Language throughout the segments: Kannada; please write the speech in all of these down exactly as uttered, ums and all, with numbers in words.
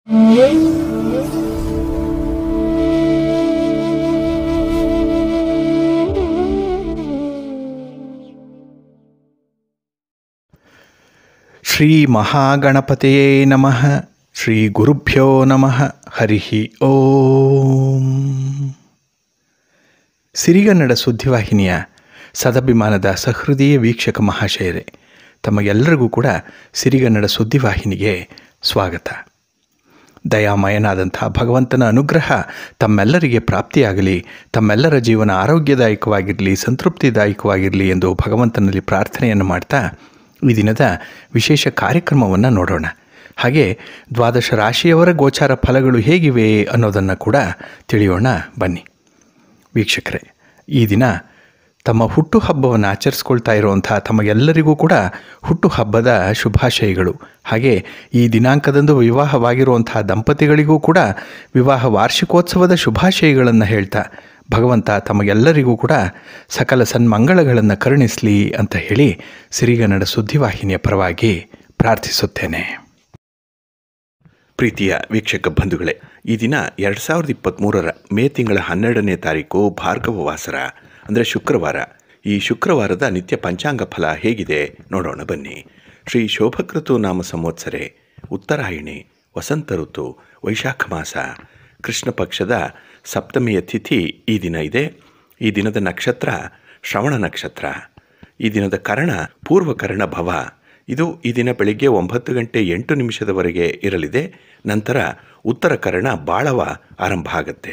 ಶ್ರೀ ಮಹಾಗಣಪತಿಯೇ ನಮಃ. ಶ್ರೀ ಗುರುಭ್ಯೋ ನಮಃ. ಹರಿ ಓಂ. ಸಿರಿಗನ್ನಡ ಸುದ್ದಿವಾಹಿನಿಯ ಸದಭಿಮಾನದ ಸಹೃದಯ ವೀಕ್ಷಕ ಮಹಾಶಯರೇ, ತಮಗೆಲ್ಲರಿಗೂ ಕೂಡ ಸಿರಿಗನ್ನಡ ಸುದ್ದಿವಾಹಿನಿಗೆ ಸ್ವಾಗತ. ದಯಾಮಯನಾದಂಥ ಭಗವಂತನ ಅನುಗ್ರಹ ತಮ್ಮೆಲ್ಲರಿಗೆ ಪ್ರಾಪ್ತಿಯಾಗಲಿ, ತಮ್ಮೆಲ್ಲರ ಜೀವನ ಆರೋಗ್ಯದಾಯಕವಾಗಿರಲಿ, ಸಂತೃಪ್ತಿದಾಯಕವಾಗಿರಲಿ ಎಂದು ಭಗವಂತನಲ್ಲಿ ಪ್ರಾರ್ಥನೆಯನ್ನು ಮಾಡ್ತಾ ಈ ದಿನದ ವಿಶೇಷ ಕಾರ್ಯಕ್ರಮವನ್ನು ನೋಡೋಣ. ಹಾಗೆ ದ್ವಾದಶ ರಾಶಿಯವರ ಗೋಚಾರ ಫಲಗಳು ಹೇಗಿವೆ ಅನ್ನೋದನ್ನು ಕೂಡ ತಿಳಿಯೋಣ ಬನ್ನಿ. ವೀಕ್ಷಕರೇ, ಈ ದಿನ ತಮ್ಮ ಹುಟ್ಟುಹಬ್ಬವನ್ನು ಆಚರಿಸ್ಕೊಳ್ತಾ ಇರುವಂಥ ತಮಗೆಲ್ಲರಿಗೂ ಕೂಡ ಹುಟ್ಟುಹಬ್ಬದ ಶುಭಾಶಯಗಳು. ಹಾಗೆ ಈ ದಿನಾಂಕದಂದು ವಿವಾಹವಾಗಿರುವಂಥ ದಂಪತಿಗಳಿಗೂ ಕೂಡ ವಿವಾಹ ವಾರ್ಷಿಕೋತ್ಸವದ ಶುಭಾಶಯಗಳನ್ನು ಹೇಳ್ತಾ ಭಗವಂತ ತಮಗೆಲ್ಲರಿಗೂ ಕೂಡ ಸಕಲ ಸನ್ಮಂಗಳಗಳನ್ನು ಕರುಣಿಸಲಿ ಅಂತ ಹೇಳಿ ಸಿರಿಗನ್ನಡ ಸುದ್ದಿವಾಹಿನಿಯ ಪರವಾಗಿ ಪ್ರಾರ್ಥಿಸುತ್ತೇನೆ. ಪ್ರೀತಿಯ ವೀಕ್ಷಕ ಬಂಧುಗಳೇ, ಈ ದಿನ ಎರಡು ಸಾವಿರದ ಇಪ್ಪತ್ತ್ಮೂರರ ಮೇ ತಿಂಗಳ ಹನ್ನೆರಡನೇ ತಾರೀಕು ಭಾರ್ಗವ ವಾಸರ ಅಂದರೆ ಶುಕ್ರವಾರ. ಈ ಶುಕ್ರವಾರದ ನಿತ್ಯ ಪಂಚಾಂಗ ಫಲ ಹೇಗಿದೆ ನೋಡೋಣ ಬನ್ನಿ. ಶ್ರೀ ಶೋಭಕೃತು ನಾಮ ಸಂವತ್ಸರೆ, ಉತ್ತರಾಯಣಿ, ವಸಂತ ಋತು, ವೈಶಾಖ ಮಾಸ, ಕೃಷ್ಣ ಪಕ್ಷದ ಸಪ್ತಮಿಯ ತಿಥಿ ಈ ದಿನ ಇದೆ. ಈ ದಿನದ ನಕ್ಷತ್ರ ಶ್ರವಣ ನಕ್ಷತ್ರ. ಈ ದಿನದ ಕರ್ಣ ಪೂರ್ವಕರ್ಣ ಭವ. ಇದು ಈ ದಿನ ಬೆಳಿಗ್ಗೆ ಒಂಬತ್ತು ಗಂಟೆ ಎಂಟು ನಿಮಿಷದವರೆಗೆ ಇರಲಿದೆ. ನಂತರ ಉತ್ತರ ಕರ್ಣ ಬಾಳವ ಆರಂಭ ಆಗುತ್ತೆ.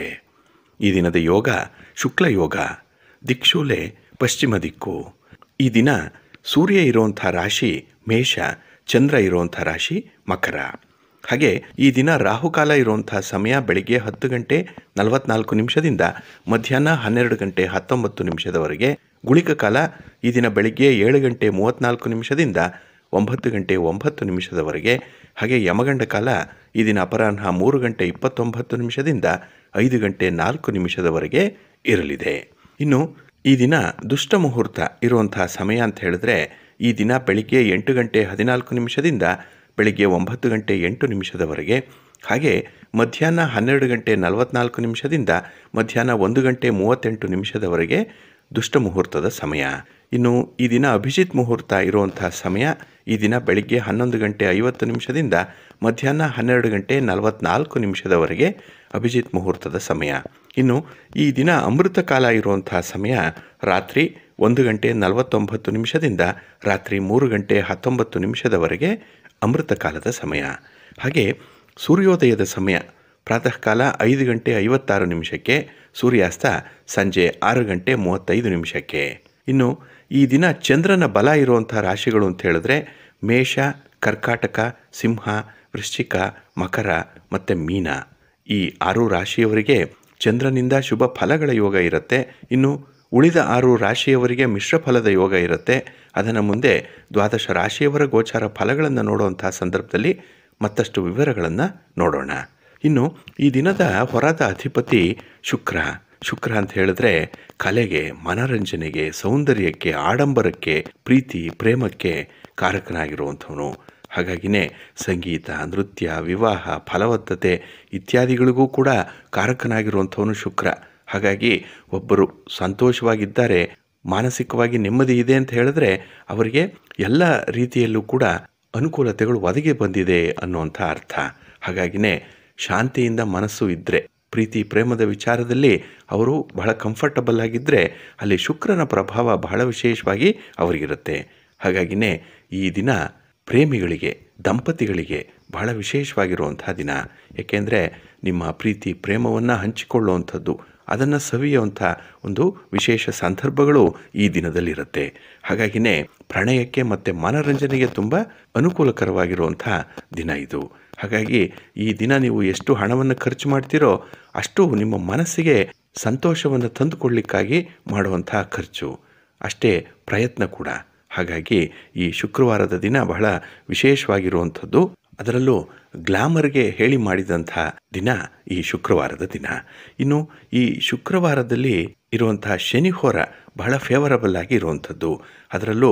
ಈ ದಿನದ ಯೋಗ ಶುಕ್ಲ ಯೋಗ. ದಿಕ್ಷೂಲೆ ಪಶ್ಚಿಮ ದಿಕ್ಕು. ಈ ದಿನ ಸೂರ್ಯ ಇರುವಂಥ ರಾಶಿ ಮೇಷ, ಚಂದ್ರ ಇರುವಂಥ ರಾಶಿ ಮಕರ. ಹಾಗೆ ಈ ದಿನ ರಾಹುಕಾಲ ಇರುವಂಥ ಸಮಯ ಬೆಳಿಗ್ಗೆ ಹತ್ತು ಗಂಟೆ ನಲವತ್ನಾಲ್ಕು ನಿಮಿಷದಿಂದ ಮಧ್ಯಾಹ್ನ ಹನ್ನೆರಡು ಗಂಟೆ ಹತ್ತೊಂಬತ್ತು ನಿಮಿಷದವರೆಗೆ. ಗುಳಿಕ ಕಾಲ ಈ ದಿನ ಬೆಳಿಗ್ಗೆ ಏಳು ಗಂಟೆ ಮೂವತ್ತ್ನಾಲ್ಕು ನಿಮಿಷದಿಂದ ಒಂಬತ್ತು ಗಂಟೆ ಒಂಬತ್ತು ನಿಮಿಷದವರೆಗೆ. ಹಾಗೆ ಯಮಗಂಡ ಕಾಲ ಈ ದಿನ ಅಪರಾಹ್ನ ಮೂರು ಗಂಟೆ ಇಪ್ಪತ್ತೊಂಬತ್ತು ನಿಮಿಷದಿಂದ ಐದು ಗಂಟೆ ನಾಲ್ಕು ನಿಮಿಷದವರೆಗೆ ಇರಲಿದೆ. ಇನ್ನು ಈ ದಿನ ದುಷ್ಟ ಮುಹೂರ್ತ ಇರುವಂಥ ಸಮಯ ಅಂತ ಹೇಳಿದ್ರೆ ಈ ದಿನ ಬೆಳಿಗ್ಗೆ ಎಂಟು ಗಂಟೆ ಹದಿನಾಲ್ಕು ನಿಮಿಷದಿಂದ ಬೆಳಿಗ್ಗೆ ಒಂಬತ್ತು ಗಂಟೆ ಎಂಟು ನಿಮಿಷದವರೆಗೆ. ಹಾಗೆ ಮಧ್ಯಾಹ್ನ ಹನ್ನೆರಡು ಗಂಟೆ ನಲವತ್ನಾಲ್ಕು ನಿಮಿಷದಿಂದ ಮಧ್ಯಾಹ್ನ ಒಂದು ಗಂಟೆ ಮೂವತ್ತೆಂಟು ನಿಮಿಷದವರೆಗೆ ದುಷ್ಟ ಮುಹೂರ್ತದ ಸಮಯ. ಇನ್ನು ಈ ದಿನ ಅಭಿಜಿತ್ ಮುಹೂರ್ತ ಇರುವಂಥ ಸಮಯ ಈ ದಿನ ಬೆಳಿಗ್ಗೆ ಹನ್ನೊಂದು ಗಂಟೆ ಐವತ್ತು ನಿಮಿಷದಿಂದ ಮಧ್ಯಾಹ್ನ ಹನ್ನೆರಡು ಗಂಟೆ ನಲವತ್ನಾಲ್ಕು ನಿಮಿಷದವರೆಗೆ ಅಭಿಜಿತ್ ಮುಹೂರ್ತದ ಸಮಯ. ಇನ್ನು ಈ ದಿನ ಅಮೃತ ಕಾಲ ಇರುವಂಥ ಸಮಯ ರಾತ್ರಿ ಒಂದು ಗಂಟೆ ನಲವತ್ತೊಂಬತ್ತು ನಿಮಿಷದಿಂದ ರಾತ್ರಿ ಮೂರು ಗಂಟೆ ಹತ್ತೊಂಬತ್ತು ನಿಮಿಷದವರೆಗೆ ಅಮೃತ ಕಾಲದ ಸಮಯ. ಹಾಗೆ ಸೂರ್ಯೋದಯದ ಸಮಯ ಪ್ರಾತಃ ಕಾಲ ಐದು ಗಂಟೆ ಐವತ್ತಾರು ನಿಮಿಷಕ್ಕೆ, ಸೂರ್ಯಾಸ್ತ ಸಂಜೆ ಆರು ಗಂಟೆ ಮೂವತ್ತೈದು ನಿಮಿಷಕ್ಕೆ. ಇನ್ನು ಈ ದಿನ ಚಂದ್ರನ ಬಲ ಇರುವಂಥ ರಾಶಿಗಳು ಅಂತ ಹೇಳಿದ್ರೆ ಮೇಷ, ಕರ್ಕಾಟಕ, ಸಿಂಹ, ವೃಶ್ಚಿಕ, ಮಕರ ಮತ್ತು ಮೀನ. ಈ ಆರು ರಾಶಿಯವರಿಗೆ ಚಂದ್ರನಿಂದ ಶುಭ ಫಲಗಳ ಯೋಗ ಇರುತ್ತೆ. ಇನ್ನು ಉಳಿದ ಆರು ರಾಶಿಯವರಿಗೆ ಮಿಶ್ರ ಫಲದ ಯೋಗ ಇರುತ್ತೆ. ಅದನ್ನು ಮುಂದೆ ದ್ವಾದಶ ರಾಶಿಯವರ ಗೋಚಾರ ಫಲಗಳನ್ನು ನೋಡುವಂಥ ಸಂದರ್ಭದಲ್ಲಿ ಮತ್ತಷ್ಟು ವಿವರಗಳನ್ನು ನೋಡೋಣ. ಇನ್ನು ಈ ದಿನದ ಹೊರದ ಅಧಿಪತಿ ಶುಕ್ರ. ಶುಕ್ರ ಅಂತ ಹೇಳಿದ್ರೆ ಕಲೆಗೆ, ಮನರಂಜನೆಗೆ, ಸೌಂದರ್ಯಕ್ಕೆ, ಆಡಂಬರಕ್ಕೆ, ಪ್ರೀತಿ ಪ್ರೇಮಕ್ಕೆ ಕಾರಕನಾಗಿರುವಂಥವನು. ಹಾಗಾಗಿನೇ ಸಂಗೀತ, ನೃತ್ಯ, ವಿವಾಹ, ಫಲವತ್ತತೆ ಇತ್ಯಾದಿಗಳಿಗೂ ಕೂಡ ಕಾರಕನಾಗಿರುವಂಥವನು ಶುಕ್ರ. ಹಾಗಾಗಿ ಒಬ್ಬರು ಸಂತೋಷವಾಗಿದ್ದಾರೆ, ಮಾನಸಿಕವಾಗಿ ನೆಮ್ಮದಿ ಇದೆ ಅಂತ ಹೇಳಿದ್ರೆ ಅವರಿಗೆ ಎಲ್ಲ ರೀತಿಯಲ್ಲೂ ಕೂಡ ಅನುಕೂಲತೆಗಳು ಒದಗಿ ಬಂದಿದೆ ಅನ್ನುವಂಥ ಅರ್ಥ. ಹಾಗಾಗಿನೇ ಶಾಂತಿಯಿಂದ ಮನಸ್ಸು ಇದ್ದರೆ, ಪ್ರೀತಿ ಪ್ರೇಮದ ವಿಚಾರದಲ್ಲಿ ಅವರು ಬಹಳ ಕಂಫರ್ಟಬಲ್ ಆಗಿದ್ದರೆ ಅಲ್ಲಿ ಶುಕ್ರನ ಪ್ರಭಾವ ಬಹಳ ವಿಶೇಷವಾಗಿ ಅವರಿಗಿರುತ್ತೆ. ಹಾಗಾಗಿನೇ ಈ ದಿನ ಪ್ರೇಮಿಗಳಿಗೆ, ದಂಪತಿಗಳಿಗೆ ಬಹಳ ವಿಶೇಷವಾಗಿರುವಂಥ ದಿನ. ಏಕೆಂದರೆ ನಿಮ್ಮ ಪ್ರೀತಿ ಪ್ರೇಮವನ್ನು ಹಂಚಿಕೊಳ್ಳುವಂಥದ್ದು, ಅದನ್ನು ಸವಿಯುವಂಥ ಒಂದು ವಿಶೇಷ ಸಂದರ್ಭಗಳು ಈ ದಿನದಲ್ಲಿರುತ್ತೆ. ಹಾಗಾಗಿನೇ ಪ್ರಣಯಕ್ಕೆ ಮತ್ತು ಮನರಂಜನೆಗೆ ತುಂಬ ಅನುಕೂಲಕರವಾಗಿರುವಂಥ ದಿನ ಇದು. ಹಾಗಾಗಿ ಈ ದಿನ ನೀವು ಎಷ್ಟು ಹಣವನ್ನು ಖರ್ಚು ಮಾಡ್ತೀರೋ ಅಷ್ಟು ನಿಮ್ಮ ಮನಸ್ಸಿಗೆ ಸಂತೋಷವನ್ನು ತಂದುಕೊಳ್ಳಿಕ್ಕಾಗಿ ಮಾಡುವಂಥ ಖರ್ಚು, ಅಷ್ಟೇ ಪ್ರಯತ್ನ ಕೂಡ. ಹಾಗಾಗಿ ಈ ಶುಕ್ರವಾರದ ದಿನ ಬಹಳ ವಿಶೇಷವಾಗಿರುವಂಥದ್ದು. ಅದರಲ್ಲೂ ಗ್ಲಾಮರ್ಗೆ ಹೇಳಿ ಮಾಡಿದಂಥ ದಿನ ಈ ಶುಕ್ರವಾರದ ದಿನ. ಇನ್ನು ಈ ಶುಕ್ರವಾರದಲ್ಲಿ ಇರುವಂತಹ ಶನಿಹೋರ ಬಹಳ ಫೇವರಬಲ್ ಆಗಿ ಇರುವಂಥದ್ದು. ಅದರಲ್ಲೂ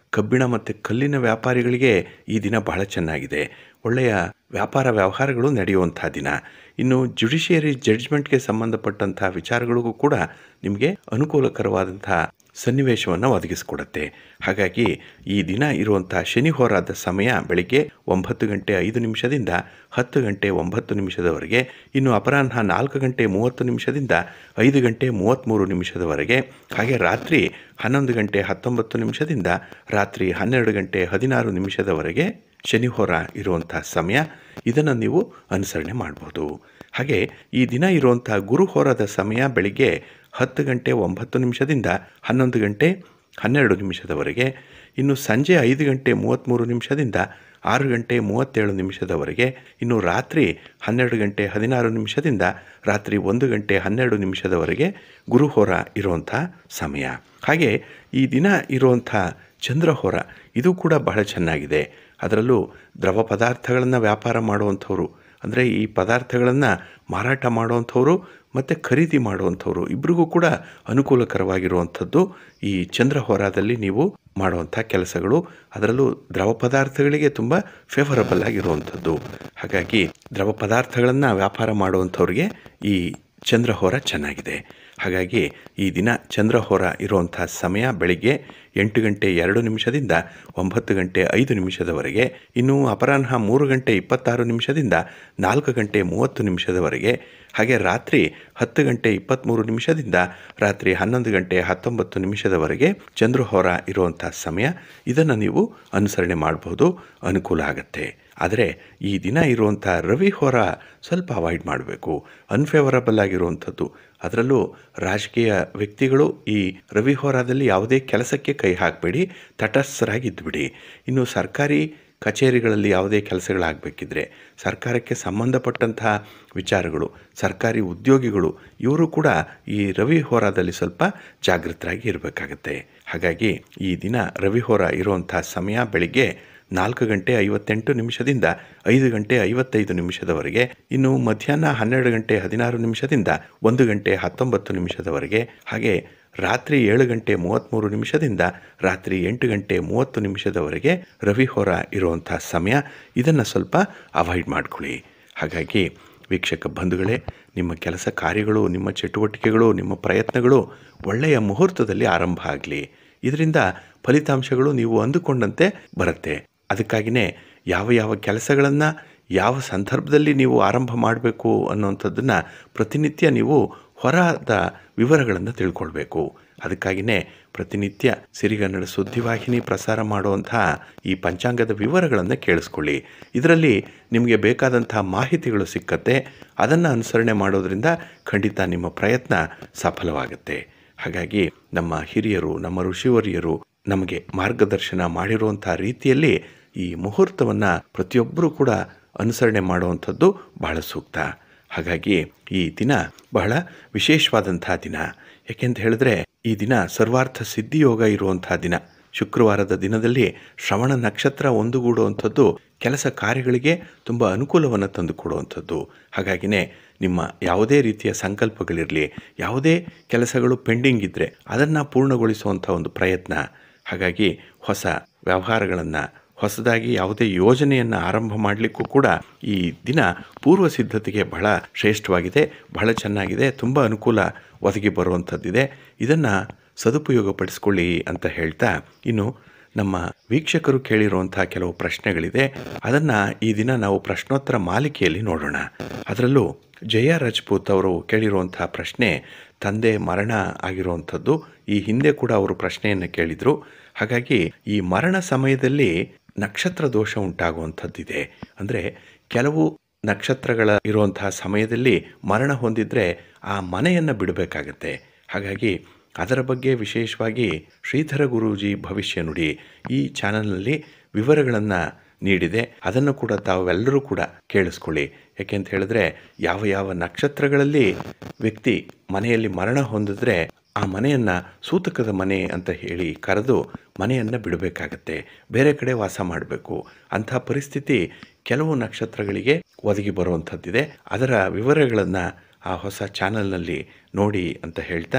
ಕಬ್ಬಿಣ ಮತ್ತು ಕಲ್ಲಿನ ವ್ಯಾಪಾರಿಗಳಿಗೆ ಈ ದಿನ ಬಹಳ ಚೆನ್ನಾಗಿದೆ. ಒಳ್ಳೆಯ ವ್ಯಾಪಾರ ವ್ಯವಹಾರಗಳು ನಡೆಯುವಂಥ ದಿನ. ಇನ್ನು ಜುಡಿಷಿಯರಿ ಜಡ್ಜ್ಮೆಂಟ್ಗೆ ಸಂಬಂಧಪಟ್ಟಂಥ ವಿಚಾರಗಳಿಗೂ ಕೂಡ ನಿಮಗೆ ಅನುಕೂಲಕರವಾದಂಥ ಸನ್ನಿವೇಶವನ್ನು ಒದಗಿಸಿಕೊಡುತ್ತೆ. ಹಾಗಾಗಿ ಈ ದಿನ ಇರುವಂಥ ಶನಿ ಹೋರಾದ ಸಮಯ ಬೆಳಿಗ್ಗೆ ಒಂಬತ್ತು ಗಂಟೆ ಐದು ನಿಮಿಷದಿಂದ ಹತ್ತು ಗಂಟೆ ಒಂಬತ್ತು ನಿಮಿಷದವರೆಗೆ, ಇನ್ನು ಅಪರಾಹ್ನ ನಾಲ್ಕು ಗಂಟೆ ಮೂವತ್ತು ನಿಮಿಷದಿಂದ ಐದು ಗಂಟೆ ಮೂವತ್ತ್ಮೂರು ನಿಮಿಷದವರೆಗೆ, ಹಾಗೆ ರಾತ್ರಿ ಹನ್ನೊಂದು ಗಂಟೆ ಹತ್ತೊಂಬತ್ತು ನಿಮಿಷದಿಂದ ರಾತ್ರಿ ಹನ್ನೆರಡು ಗಂಟೆ ಹದಿನಾರು ನಿಮಿಷದವರೆಗೆ ಶನಿ ಹೋರ ಇರುವಂಥ ಸಮಯ. ಇದನ್ನು ನೀವು ಅನುಸರಣೆ ಮಾಡ್ಬೋದು. ಹಾಗೆ ಈ ದಿನ ಇರುವಂಥ ಗುರು ಹೋರಾದ ಸಮಯ ಬೆಳಿಗ್ಗೆ ಹತ್ತು ಗಂಟೆ ಒಂಬತ್ತು ನಿಮಿಷದಿಂದ ಹನ್ನೊಂದು ಗಂಟೆ ಹನ್ನೆರಡು ನಿಮಿಷದವರೆಗೆ, ಇನ್ನು ಸಂಜೆ ಐದು ಗಂಟೆ ಮೂವತ್ತ್ಮೂರು ನಿಮಿಷದಿಂದ ಆರು ಗಂಟೆ ಮೂವತ್ತೇಳು ನಿಮಿಷದವರೆಗೆ, ಇನ್ನು ರಾತ್ರಿ ಹನ್ನೆರಡು ಗಂಟೆ ಹದಿನಾರು ನಿಮಿಷದಿಂದ ರಾತ್ರಿ ಒಂದು ಗಂಟೆ ಹನ್ನೆರಡು ನಿಮಿಷದವರೆಗೆ ಗುರುಹೋರ ಇರುವಂಥ ಸಮಯ. ಹಾಗೆ ಈ ದಿನ ಇರುವಂಥ ಚಂದ್ರಹೋರ ಇದು ಕೂಡ ಬಹಳ ಚೆನ್ನಾಗಿದೆ. ಅದರಲ್ಲೂ ದ್ರವ ಪದಾರ್ಥಗಳನ್ನು ವ್ಯಾಪಾರ ಮಾಡುವಂಥವ್ರು, ಅಂದರೆ ಈ ಪದಾರ್ಥಗಳನ್ನು ಮಾರಾಟ ಮಾಡುವಂಥವ್ರು ಮತ್ತು ಖರೀದಿ ಮಾಡುವಂಥವ್ರು ಇಬ್ಬರಿಗೂ ಕೂಡ ಅನುಕೂಲಕರವಾಗಿರುವಂಥದ್ದು ಈ ಚಂದ್ರಹೋರಾದಲ್ಲಿ ನೀವು ಮಾಡುವಂಥ ಕೆಲಸಗಳು. ಅದರಲ್ಲೂ ದ್ರವ ಪದಾರ್ಥಗಳಿಗೆ ತುಂಬ ಫೇವರಬಲ್ ಆಗಿರುವಂಥದ್ದು. ಹಾಗಾಗಿ ದ್ರವ ಪದಾರ್ಥಗಳನ್ನು ವ್ಯಾಪಾರ ಮಾಡುವಂಥವ್ರಿಗೆ ಈ ಚಂದ್ರಹೋರ ಚೆನ್ನಾಗಿದೆ. ಹಾಗಾಗಿ ಈ ದಿನ ಚಂದ್ರಹೋರ ಇರುವಂಥ ಸಮಯ ಬೆಳಿಗ್ಗೆ ಎಂಟು ಗಂಟೆ ಎರಡು ನಿಮಿಷದಿಂದ ಒಂಬತ್ತು ಗಂಟೆ ಐದು ನಿಮಿಷದವರೆಗೆ, ಇನ್ನು ಅಪರಾಹ್ನ ಮೂರು ಗಂಟೆ ಇಪ್ಪತ್ತಾರು ನಿಮಿಷದಿಂದ ನಾಲ್ಕು ಗಂಟೆ ಮೂವತ್ತು ನಿಮಿಷದವರೆಗೆ, ಹಾಗೆ ರಾತ್ರಿ ಹತ್ತು ಗಂಟೆ ಇಪ್ಪತ್ತ್ಮೂರು ನಿಮಿಷದಿಂದ ರಾತ್ರಿ ಹನ್ನೊಂದು ಗಂಟೆ ಹತ್ತೊಂಬತ್ತು ನಿಮಿಷದವರೆಗೆ ಚಂದ್ರಹೋರ ಇರುವಂಥ ಸಮಯ. ಇದನ್ನು ನೀವು ಅನುಸರಣೆ ಮಾಡಬಹುದು, ಅನುಕೂಲ ಆಗುತ್ತೆ. ಆದರೆ ಈ ದಿನ ಇರುವಂಥ ರವಿ ಹೋರ ಸ್ವಲ್ಪ ಅವಾಯ್ಡ್ ಮಾಡಬೇಕು, ಅನ್ಫೇವರಬಲ್ ಆಗಿರುವಂಥದ್ದು. ಅದರಲ್ಲೂ ರಾಜಕೀಯ ವ್ಯಕ್ತಿಗಳು ಈ ರವಿ ಹೋರಾದಲ್ಲಿ ಯಾವುದೇ ಕೆಲಸಕ್ಕೆ ಕೈ ಹಾಕಬೇಡಿ, ತಟಸ್ಥರಾಗಿದ್ದುಬಿಡಿ. ಇನ್ನು ಸರ್ಕಾರಿ ಕಚೇರಿಗಳಲ್ಲಿ ಯಾವುದೇ ಕೆಲಸಗಳಾಗಬೇಕಿದ್ರೆ, ಸರ್ಕಾರಕ್ಕೆ ಸಂಬಂಧಪಟ್ಟಂತಹ ವಿಚಾರಗಳು, ಸರ್ಕಾರಿ ಉದ್ಯೋಗಿಗಳು ಇವರು ಕೂಡ ಈ ರವಿ ಹೋರಾದಲ್ಲಿ ಸ್ವಲ್ಪ ಜಾಗೃತರಾಗಿ ಇರಬೇಕಾಗತ್ತೆ. ಹಾಗಾಗಿ ಈ ದಿನ ರವಿ ಹೋರ ಇರುವಂಥ ಸಮಯ ಬೆಳಿಗ್ಗೆ ನಾಲ್ಕು ಗಂಟೆ ಐವತ್ತೆಂಟು ನಿಮಿಷದಿಂದ ಐದು ಗಂಟೆ ಐವತ್ತೈದು ನಿಮಿಷದವರೆಗೆ, ಇನ್ನು ಮಧ್ಯಾಹ್ನ ಹನ್ನೆರಡು ಗಂಟೆ ಹದಿನಾರು ನಿಮಿಷದಿಂದ ಒಂದು ಗಂಟೆ ಹತ್ತೊಂಬತ್ತು ನಿಮಿಷದವರೆಗೆ, ಹಾಗೆ ರಾತ್ರಿ ಏಳು ಗಂಟೆ ಮೂವತ್ತ್ಮೂರು ನಿಮಿಷದಿಂದ ರಾತ್ರಿ ಎಂಟು ಗಂಟೆ ಮೂವತ್ತು ನಿಮಿಷದವರೆಗೆ ರವಿ ಹೋರ ಇರುವಂಥ ಸಮಯ. ಇದನ್ನು ಸ್ವಲ್ಪ ಅವಾಯ್ಡ್ ಮಾಡ್ಕೊಳ್ಳಿ. ಹಾಗಾಗಿ ವೀಕ್ಷಕ ಬಂಧುಗಳೇ, ನಿಮ್ಮ ಕೆಲಸ ಕಾರ್ಯಗಳು, ನಿಮ್ಮ ಚಟುವಟಿಕೆಗಳು, ನಿಮ್ಮ ಪ್ರಯತ್ನಗಳು ಒಳ್ಳೆಯ ಮುಹೂರ್ತದಲ್ಲಿ ಆರಂಭ ಆಗಲಿ. ಇದರಿಂದ ಫಲಿತಾಂಶಗಳು ನೀವು ಅಂದುಕೊಂಡಂತೆ ಬರುತ್ತೆ. ಅದಕ್ಕಾಗಿಯೇ ಯಾವ ಯಾವ ಕೆಲಸಗಳನ್ನು ಯಾವ ಸಂದರ್ಭದಲ್ಲಿ ನೀವು ಆರಂಭ ಮಾಡಬೇಕು ಅನ್ನೋವಂಥದ್ದನ್ನು ಪ್ರತಿನಿತ್ಯ ನೀವು ಹೊರದ ವಿವರಗಳನ್ನು ತಿಳ್ಕೊಳ್ಬೇಕು. ಅದಕ್ಕಾಗಿಯೇ ಪ್ರತಿನಿತ್ಯ ಸಿರಿಗನ್ನಡ ಸುದ್ದಿವಾಹಿನಿ ಪ್ರಸಾರ ಮಾಡುವಂಥ ಈ ಪಂಚಾಂಗದ ವಿವರಗಳನ್ನು ಕೇಳಿಸ್ಕೊಳ್ಳಿ. ಇದರಲ್ಲಿ ನಿಮಗೆ ಬೇಕಾದಂಥ ಮಾಹಿತಿಗಳು ಸಿಕ್ಕತ್ತೆ. ಅದನ್ನು ಅನುಸರಣೆ ಮಾಡೋದರಿಂದ ಖಂಡಿತ ನಿಮ್ಮ ಪ್ರಯತ್ನ ಸಫಲವಾಗುತ್ತೆ. ಹಾಗಾಗಿ ನಮ್ಮ ಹಿರಿಯರು, ನಮ್ಮ ಋಷಿವರಿಯರು ನಮಗೆ ಮಾರ್ಗದರ್ಶನ ಮಾಡಿರುವಂಥ ರೀತಿಯಲ್ಲಿ ಈ ಮುಹೂರ್ತವನ್ನು ಪ್ರತಿಯೊಬ್ಬರೂ ಕೂಡ ಅನುಸರಣೆ ಮಾಡುವಂಥದ್ದು ಬಹಳ ಸೂಕ್ತ. ಹಾಗಾಗಿ ಈ ದಿನ ಬಹಳ ವಿಶೇಷವಾದಂಥ ದಿನ. ಯಾಕೆಂತ ಹೇಳಿದ್ರೆ ಈ ದಿನ ಸರ್ವಾರ್ಥ ಸಿದ್ಧಿಯೋಗ ಇರುವಂಥ ದಿನ. ಶುಕ್ರವಾರದ ದಿನದಲ್ಲಿ ಶ್ರವಣ ನಕ್ಷತ್ರ ಒಂದುಗೂಡುವಂಥದ್ದು ಕೆಲಸ ಕಾರ್ಯಗಳಿಗೆ ತುಂಬ ಅನುಕೂಲವನ್ನು ತಂದುಕೊಡುವಂಥದ್ದು. ಹಾಗಾಗಿನೇ ನಿಮ್ಮ ಯಾವುದೇ ರೀತಿಯ ಸಂಕಲ್ಪಗಳಿರಲಿ, ಯಾವುದೇ ಕೆಲಸಗಳು ಪೆಂಡಿಂಗ್ ಇದ್ದರೆ ಅದನ್ನು ಪೂರ್ಣಗೊಳಿಸುವಂಥ ಒಂದು ಪ್ರಯತ್ನ. ಹಾಗಾಗಿ ಹೊಸ ವ್ಯವಹಾರಗಳನ್ನು, ಹೊಸದಾಗಿ ಯಾವುದೇ ಯೋಜನೆಯನ್ನು ಆರಂಭ ಮಾಡಲಿಕ್ಕೂ ಕೂಡ ಈ ದಿನ ಪೂರ್ವ ಸಿದ್ಧತೆಗೆ ಬಹಳ ಶ್ರೇಷ್ಠವಾಗಿದೆ, ಬಹಳ ಚೆನ್ನಾಗಿದೆ, ತುಂಬ ಅನುಕೂಲ ಒದಗಿ ಬರುವಂಥದ್ದಿದೆ. ಇದನ್ನು ಸದುಪಯೋಗಪಡಿಸ್ಕೊಳ್ಳಿ ಅಂತ ಹೇಳ್ತಾ, ಇನ್ನು ನಮ್ಮ ವೀಕ್ಷಕರು ಕೇಳಿರುವಂಥ ಕೆಲವು ಪ್ರಶ್ನೆಗಳಿದೆ. ಅದನ್ನು ಈ ದಿನ ನಾವು ಪ್ರಶ್ನೋತ್ತರ ಮಾಲಿಕೆಯಲ್ಲಿ ನೋಡೋಣ. ಅದರಲ್ಲೂ ಜಯ ರಾಜ್ಪೂತ್ ಅವರು ಕೇಳಿರುವಂಥ ಪ್ರಶ್ನೆ ತಂದೆ ಮರಣ ಆಗಿರುವಂಥದ್ದು. ಈ ಹಿಂದೆ ಕೂಡ ಅವರು ಪ್ರಶ್ನೆಯನ್ನು ಕೇಳಿದರು. ಹಾಗಾಗಿ ಈ ಮರಣ ಸಮಯದಲ್ಲಿ ನಕ್ಷತ್ರ ದೋಷ ಉಂಟಾಗುವಂಥದ್ದಿದೆ. ಅಂದರೆ ಕೆಲವು ನಕ್ಷತ್ರಗಳ ಇರುವಂತಹ ಸಮಯದಲ್ಲಿ ಮರಣ ಹೊಂದಿದರೆ ಆ ಮನೆಯನ್ನು ಬಿಡಬೇಕಾಗತ್ತೆ. ಹಾಗಾಗಿ ಅದರ ಬಗ್ಗೆ ವಿಶೇಷವಾಗಿ ಶ್ರೀಧರ ಗುರೂಜಿ ಭವಿಷ್ಯ ನುಡಿ ಈ ಚಾನಲ್ನಲ್ಲಿ ವಿವರಗಳನ್ನು ನೀಡಿದೆ. ಅದನ್ನು ಕೂಡ ತಾವೆಲ್ಲರೂ ಕೂಡ ಕೇಳಿಸ್ಕೊಳ್ಳಿ. ಯಾಕೆಂತ ಹೇಳಿದ್ರೆ ಯಾವ ಯಾವ ನಕ್ಷತ್ರಗಳಲ್ಲಿ ವ್ಯಕ್ತಿ ಮನೆಯಲ್ಲಿ ಮರಣ ಹೊಂದಿದ್ರೆ ಆ ಮನೆಯನ್ನು ಸೂತಕದ ಮನೆ ಅಂತ ಹೇಳಿ ಕರೆದು ಮನೆಯನ್ನು ಬಿಡಬೇಕಾಗತ್ತೆ, ಬೇರೆ ಕಡೆ ವಾಸ ಮಾಡಬೇಕು. ಅಂಥ ಪರಿಸ್ಥಿತಿ ಕೆಲವು ನಕ್ಷತ್ರಗಳಿಗೆ ಒದಗಿ ಬರುವಂಥದ್ದಿದೆ. ಅದರ ವಿವರಗಳನ್ನು ಆ ಹೊಸ ಚಾನಲ್ನಲ್ಲಿ ನೋಡಿ ಅಂತ ಹೇಳ್ತಾ,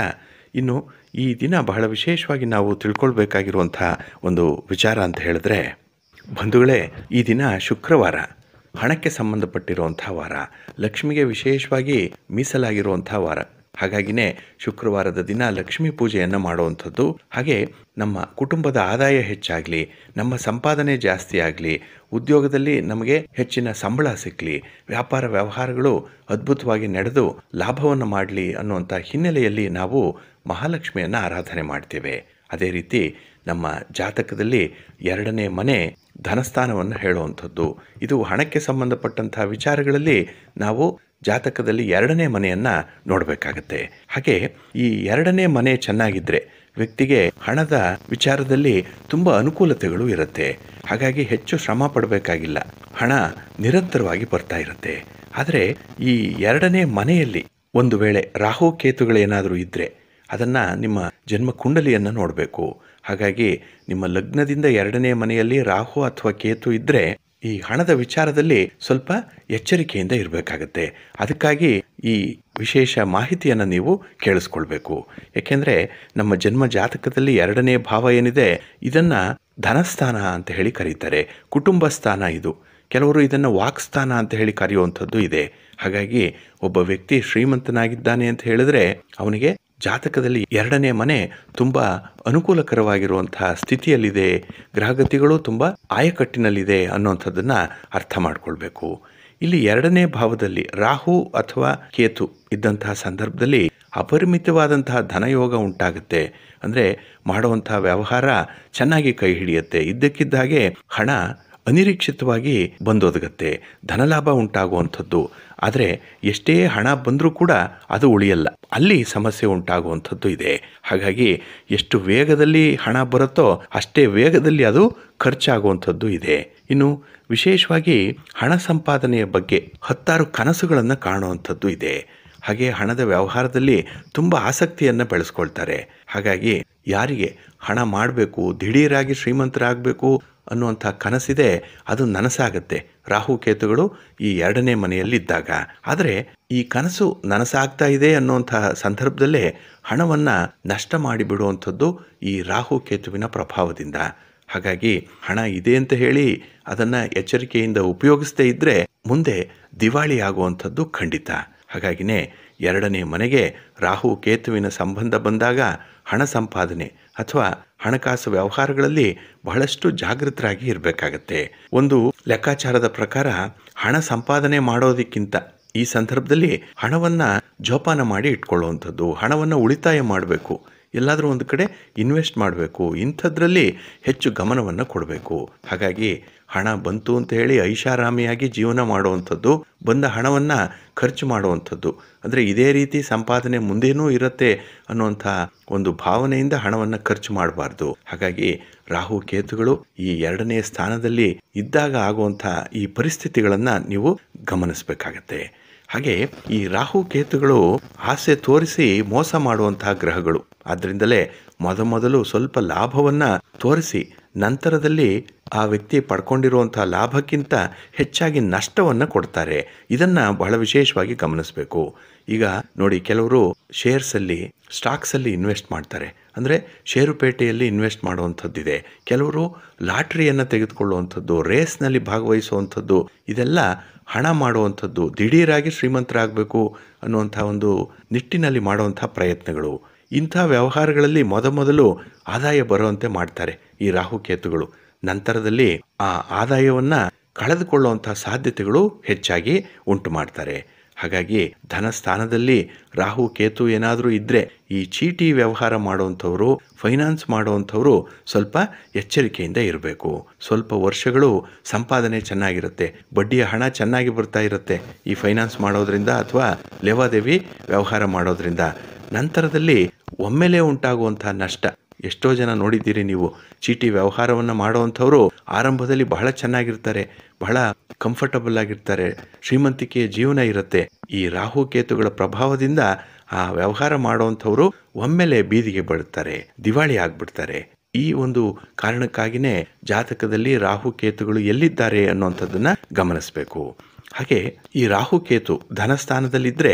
ಇನ್ನು ಈ ದಿನ ಬಹಳ ವಿಶೇಷವಾಗಿ ನಾವು ತಿಳ್ಕೊಳ್ಬೇಕಾಗಿರುವಂಥ ಒಂದು ವಿಚಾರ ಅಂತ ಹೇಳಿದ್ರೆ ಬಂಧುಗಳೇ, ಈ ದಿನ ಶುಕ್ರವಾರ, ಹಣಕ್ಕೆ ಸಂಬಂಧಪಟ್ಟಿರುವಂಥ ವಾರ, ಲಕ್ಷ್ಮಿಗೆ ವಿಶೇಷವಾಗಿ ಮೀಸಲಾಗಿರುವಂಥ ವಾರ. ಹಾಗಾಗಿನೇ ಶುಕ್ರವಾರದ ದಿನ ಲಕ್ಷ್ಮೀ ಪೂಜೆಯನ್ನು ಮಾಡುವಂಥದ್ದು. ಹಾಗೆ ನಮ್ಮ ಕುಟುಂಬದ ಆದಾಯ ಹೆಚ್ಚಾಗಲಿ, ನಮ್ಮ ಸಂಪಾದನೆ ಜಾಸ್ತಿ ಆಗಲಿ, ಉದ್ಯೋಗದಲ್ಲಿ ನಮಗೆ ಹೆಚ್ಚಿನ ಸಂಬಳ ಸಿಕ್ಕಲಿ, ವ್ಯಾಪಾರ ವ್ಯವಹಾರಗಳು ಅದ್ಭುತವಾಗಿ ನಡೆದು ಲಾಭವನ್ನು ಮಾಡಲಿ ಅನ್ನುವಂಥ ಹಿನ್ನೆಲೆಯಲ್ಲಿ ನಾವು ಮಹಾಲಕ್ಷ್ಮಿಯನ್ನು ಆರಾಧನೆ ಮಾಡ್ತೇವೆ. ಅದೇ ರೀತಿ ನಮ್ಮ ಜಾತಕದಲ್ಲಿ ಎರಡನೇ ಮನೆ ಧನಸ್ಥಾನವನ್ನು ಹೇಳುವಂಥದ್ದು. ಇದು ಹಣಕ್ಕೆ ಸಂಬಂಧಪಟ್ಟಂಥ ವಿಚಾರಗಳಲ್ಲಿ ನಾವು ಜಾತಕದಲ್ಲಿ ಎರಡನೇ ಮನೆಯನ್ನು ನೋಡಬೇಕಾಗತ್ತೆ. ಹಾಗೆ ಈ ಎರಡನೇ ಮನೆ ಚೆನ್ನಾಗಿದ್ದರೆ ವ್ಯಕ್ತಿಗೆ ಹಣದ ವಿಚಾರದಲ್ಲಿ ತುಂಬ ಅನುಕೂಲತೆಗಳು ಇರುತ್ತೆ. ಹಾಗಾಗಿ ಹೆಚ್ಚು ಶ್ರಮ ಪಡಬೇಕಾಗಿಲ್ಲ, ಹಣ ನಿರಂತರವಾಗಿ ಬರ್ತಾ ಇರುತ್ತೆ. ಆದರೆ ಈ ಎರಡನೇ ಮನೆಯಲ್ಲಿ ಒಂದು ವೇಳೆ ರಾಹು ಕೇತುಗಳೇನಾದರೂ ಇದ್ದರೆ ಅದನ್ನು ನಿಮ್ಮ ಜನ್ಮ ಕುಂಡಲಿಯನ್ನು ನೋಡಬೇಕು. ಹಾಗಾಗಿ ನಿಮ್ಮ ಲಗ್ನದಿಂದ ಎರಡನೇ ಮನೆಯಲ್ಲಿ ರಾಹು ಅಥವಾ ಕೇತು ಇದ್ದರೆ ಈ ಹಣದ ವಿಚಾರದಲ್ಲಿ ಸ್ವಲ್ಪ ಎಚ್ಚರಿಕೆಯಿಂದ ಇರಬೇಕಾಗತ್ತೆ. ಅದಕ್ಕಾಗಿ ಈ ವಿಶೇಷ ಮಾಹಿತಿಯನ್ನು ನೀವು ಕೇಳಿಸ್ಕೊಳ್ಬೇಕು. ಏಕೆಂದರೆ ನಮ್ಮ ಜನ್ಮ ಜಾತಕದಲ್ಲಿ ಎರಡನೇ ಭಾವ ಏನಿದೆ ಇದನ್ನು ಧನಸ್ಥಾನ ಅಂತ ಹೇಳಿ ಕರೀತಾರೆ, ಕುಟುಂಬ ಸ್ಥಾನ ಇದು. ಕೆಲವರು ಇದನ್ನು ವಾಕ್ಸ್ಥಾನ ಅಂತ ಹೇಳಿ ಕರೆಯುವಂಥದ್ದು ಇದೆ. ಹಾಗಾಗಿ ಒಬ್ಬ ವ್ಯಕ್ತಿ ಶ್ರೀಮಂತನಾಗಿದ್ದಾನೆ ಅಂತ ಹೇಳಿದ್ರೆ ಅವನಿಗೆ ಜಾತಕದಲ್ಲಿ ಎರಡನೇ ಮನೆ ತುಂಬ ಅನುಕೂಲಕರವಾಗಿರುವಂತಹ ಸ್ಥಿತಿಯಲ್ಲಿದೆ, ಗ್ರಹಗತಿಗಳು ತುಂಬ ಆಯಕಟ್ಟಿನಲ್ಲಿದೆ ಅನ್ನುವಂಥದ್ದನ್ನು ಅರ್ಥ ಮಾಡ್ಕೊಳ್ಬೇಕು. ಇಲ್ಲಿ ಎರಡನೇ ಭಾವದಲ್ಲಿ ರಾಹು ಅಥವಾ ಕೇತು ಇದ್ದಂತಹ ಸಂದರ್ಭದಲ್ಲಿ ಅಪರಿಮಿತವಾದಂತಹ ಧನಯೋಗ ಉಂಟಾಗುತ್ತೆ. ಅಂದರೆ ಮಾಡುವಂತಹ ವ್ಯವಹಾರ ಚೆನ್ನಾಗಿ ಕೈ ಹಿಡಿಯುತ್ತೆ, ಇದ್ದಕ್ಕಿದ್ದಾಗೆ ಹಣ ಅನಿರೀಕ್ಷಿತವಾಗಿ ಬಂದೊದಗತ್ತೆ, ಧನಲಾಭ ಉಂಟಾಗುವಂಥದ್ದು. ಆದರೆ ಎಷ್ಟೇ ಹಣ ಬಂದರೂ ಕೂಡ ಅದು ಉಳಿಯಲ್ಲ, ಅಲ್ಲಿ ಸಮಸ್ಯೆ ಉಂಟಾಗುವಂಥದ್ದು ಇದೆ. ಹಾಗಾಗಿ ಎಷ್ಟು ವೇಗದಲ್ಲಿ ಹಣ ಬರುತ್ತೋ ಅಷ್ಟೇ ವೇಗದಲ್ಲಿ ಅದು ಖರ್ಚಾಗುವಂಥದ್ದು ಇದೆ. ಇನ್ನು ವಿಶೇಷವಾಗಿ ಹಣ ಸಂಪಾದನೆಯ ಬಗ್ಗೆ ಹತ್ತಾರು ಕನಸುಗಳನ್ನು ಕಾಣುವಂಥದ್ದು ಇದೆ. ಹಾಗೆ ಹಣದ ವ್ಯವಹಾರದಲ್ಲಿ ತುಂಬ ಆಸಕ್ತಿಯನ್ನು ಬೆಳೆಸ್ಕೊಳ್ತಾರೆ. ಹಾಗಾಗಿ ಯಾರಿಗೆ ಹಣ ಮಾಡಬೇಕು, ದಿಢೀರಾಗಿ ಶ್ರೀಮಂತರಾಗಬೇಕು ಅನ್ನುವಂಥ ಕನಸಿದೆ ಅದು ನನಸಾಗತ್ತೆ ರಾಹು ಕೇತುಗಳು ಈ ಎರಡನೇ ಮನೆಯಲ್ಲಿದ್ದಾಗ. ಆದರೆ ಈ ಕನಸು ನನಸಾಗ್ತಾ ಇದೆ ಅನ್ನುವಂತಹ ಸಂದರ್ಭದಲ್ಲೇ ಹಣವನ್ನು ನಷ್ಟ ಮಾಡಿಬಿಡುವಂಥದ್ದು ಈ ರಾಹು ಕೇತುವಿನ ಪ್ರಭಾವದಿಂದ. ಹಾಗಾಗಿ ಹಣ ಇದೆ ಅಂತ ಹೇಳಿ ಅದನ್ನು ಎಚ್ಚರಿಕೆಯಿಂದ ಉಪಯೋಗಿಸದೇ ಇದ್ದರೆ ಮುಂದೆ ದಿವಾಳಿ ಆಗುವಂಥದ್ದು ಖಂಡಿತ. ಹಾಗಾಗಿನೇ ಎರಡನೇ ಮನೆಗೆ ರಾಹು ಕೇತುವಿನ ಸಂಬಂಧ ಬಂದಾಗ ಹಣ ಸಂಪಾದನೆ ಅಥವಾ ಹಣಕಾಸು ವ್ಯವಹಾರಗಳಲ್ಲಿ ಬಹಳಷ್ಟು ಜಾಗೃತರಾಗಿ ಇರಬೇಕಾಗತ್ತೆ. ಒಂದು ಲೆಕ್ಕಾಚಾರದ ಪ್ರಕಾರ ಹಣ ಸಂಪಾದನೆ ಮಾಡೋದಕ್ಕಿಂತ ಈ ಸಂದರ್ಭದಲ್ಲಿ ಹಣವನ್ನು ಜೋಪಾನ ಮಾಡಿ ಇಟ್ಕೊಳ್ಳುವಂಥದ್ದು, ಹಣವನ್ನು ಉಳಿತಾಯ ಮಾಡಬೇಕು, ಎಲ್ಲಾದರೂ ಒಂದು ಕಡೆ ಇನ್ವೆಸ್ಟ್ ಮಾಡಬೇಕು, ಇಂಥದ್ರಲ್ಲಿ ಹೆಚ್ಚು ಗಮನವನ್ನು ಕೊಡಬೇಕು. ಹಾಗಾಗಿ ಹಣ ಬಂತು ಅಂತ ಹೇಳಿ ಐಷಾರಾಮಿಯಾಗಿ ಜೀವನ ಮಾಡುವಂಥದ್ದು, ಬಂದ ಹಣವನ್ನು ಖರ್ಚು ಮಾಡುವಂಥದ್ದು, ಅಂದರೆ ಇದೇ ರೀತಿ ಸಂಪಾದನೆ ಮುಂದೇನೂ ಇರುತ್ತೆ ಅನ್ನುವಂಥ ಒಂದು ಭಾವನೆಯಿಂದ ಹಣವನ್ನು ಖರ್ಚು ಮಾಡಬಾರ್ದು. ಹಾಗಾಗಿ ರಾಹು ಕೇತುಗಳು ಈ ಎರಡನೇ ಸ್ಥಾನದಲ್ಲಿ ಇದ್ದಾಗ ಆಗುವಂಥ ಈ ಪರಿಸ್ಥಿತಿಗಳನ್ನು ನೀವು ಗಮನಿಸಬೇಕಾಗತ್ತೆ. ಹಾಗೆ ಈ ರಾಹು ಕೇತುಗಳು ಆಸೆ ತೋರಿಸಿ ಮೋಸ ಮಾಡುವಂತಹ ಗ್ರಹಗಳು. ಆದ್ದರಿಂದಲೇ ಮೊದಮೊದಲು ಸ್ವಲ್ಪ ಲಾಭವನ್ನು ತೋರಿಸಿ ನಂತರದಲ್ಲಿ ಆ ವ್ಯಕ್ತಿ ಪಡ್ಕೊಂಡಿರುವಂತಹ ಲಾಭಕ್ಕಿಂತ ಹೆಚ್ಚಾಗಿ ನಷ್ಟವನ್ನು ಕೊಡ್ತಾರೆ. ಇದನ್ನು ಬಹಳ ವಿಶೇಷವಾಗಿ ಗಮನಿಸಬೇಕು. ಈಗ ನೋಡಿ, ಕೆಲವರು ಶೇರ್ಸಲ್ಲಿ ಸ್ಟಾಕ್ಸಲ್ಲಿ ಇನ್ವೆಸ್ಟ್ ಮಾಡ್ತಾರೆ, ಅಂದರೆ ಷೇರುಪೇಟೆಯಲ್ಲಿ ಇನ್ವೆಸ್ಟ್ ಮಾಡುವಂಥದ್ದಿದೆ. ಕೆಲವರು ಲಾಟ್ರಿಯನ್ನು ತೆಗೆದುಕೊಳ್ಳುವಂಥದ್ದು, ರೇಸ್ನಲ್ಲಿ ಭಾಗವಹಿಸುವಂಥದ್ದು, ಇದೆಲ್ಲ ಹಣ ಮಾಡುವಂಥದ್ದು, ದಿಢೀರಾಗಿ ಶ್ರೀಮಂತರಾಗಬೇಕು ಅನ್ನುವಂಥ ಒಂದು ನಿಟ್ಟಿನಲ್ಲಿ ಮಾಡುವಂಥ ಪ್ರಯತ್ನಗಳು. ಇಂಥ ವ್ಯವಹಾರಗಳಲ್ಲಿ ಮೊದಮೊದಲು ಆದಾಯ ಬರುವಂತೆ ಮಾಡ್ತಾರೆ ಈ ರಾಹುಕೇತುಗಳು. ನಂತರದಲ್ಲಿ ಆ ಆದಾಯವನ್ನು ಕಳೆದುಕೊಳ್ಳುವಂಥ ಸಾಧ್ಯತೆಗಳು ಹೆಚ್ಚಾಗಿ ಉಂಟು ಮಾಡ್ತಾರೆ. ಹಾಗಾಗಿ ಧನಸ್ಥಾನದಲ್ಲಿ ರಾಹು ಕೇತು ಏನಾದರೂ ಇದ್ದರೆ ಈ ಚೀಟಿ ವ್ಯವಹಾರ ಮಾಡುವಂಥವರು, ಫೈನಾನ್ಸ್ ಮಾಡುವಂಥವರು ಸ್ವಲ್ಪ ಎಚ್ಚರಿಕೆಯಿಂದ ಇರಬೇಕು. ಸ್ವಲ್ಪ ವರ್ಷಗಳು ಸಂಪಾದನೆ ಚೆನ್ನಾಗಿರುತ್ತೆ, ಬಡ್ಡಿಯ ಹಣ ಚೆನ್ನಾಗಿ ಬರ್ತಾ ಇರುತ್ತೆ ಈ ಫೈನಾನ್ಸ್ ಮಾಡೋದ್ರಿಂದ ಅಥವಾ ಲೇವಾದೇವಿ ವ್ಯವಹಾರ ಮಾಡೋದ್ರಿಂದ. ನಂತರದಲ್ಲಿ ಒಮ್ಮೆಲೇ ಉಂಟಾಗುವಂಥ ನಷ್ಟ ಎಷ್ಟೋ ಜನ ನೋಡಿದ್ದೀರಿ ನೀವು. ಚೀಟಿ ವ್ಯವಹಾರವನ್ನು ಮಾಡುವಂಥವರು ಆರಂಭದಲ್ಲಿ ಬಹಳ ಚೆನ್ನಾಗಿರ್ತಾರೆ, ಬಹಳ ಕಂಫರ್ಟಬಲ್ ಆಗಿರ್ತಾರೆ, ಶ್ರೀಮಂತಿಕೆಯ ಜೀವನ ಇರುತ್ತೆ. ಈ ರಾಹುಕೇತುಗಳ ಪ್ರಭಾವದಿಂದ ಆ ವ್ಯವಹಾರ ಮಾಡುವಂಥವರು ಒಮ್ಮೆಲೆ ಬೀದಿಗೆ ಬೀಳುತ್ತಾರೆ, ದಿವಾಳಿ ಆಗ್ಬಿಡ್ತಾರೆ. ಈ ಒಂದು ಕಾರಣಕ್ಕಾಗಿಯೇ ಜಾತಕದಲ್ಲಿ ರಾಹುಕೇತುಗಳು ಎಲ್ಲಿದ್ದಾರೆ ಅನ್ನುವಂಥದ್ದನ್ನು ಗಮನಿಸಬೇಕು. ಹಾಗೆ ಈ ರಾಹುಕೇತು ಧನಸ್ಥಾನದಲ್ಲಿದ್ದರೆ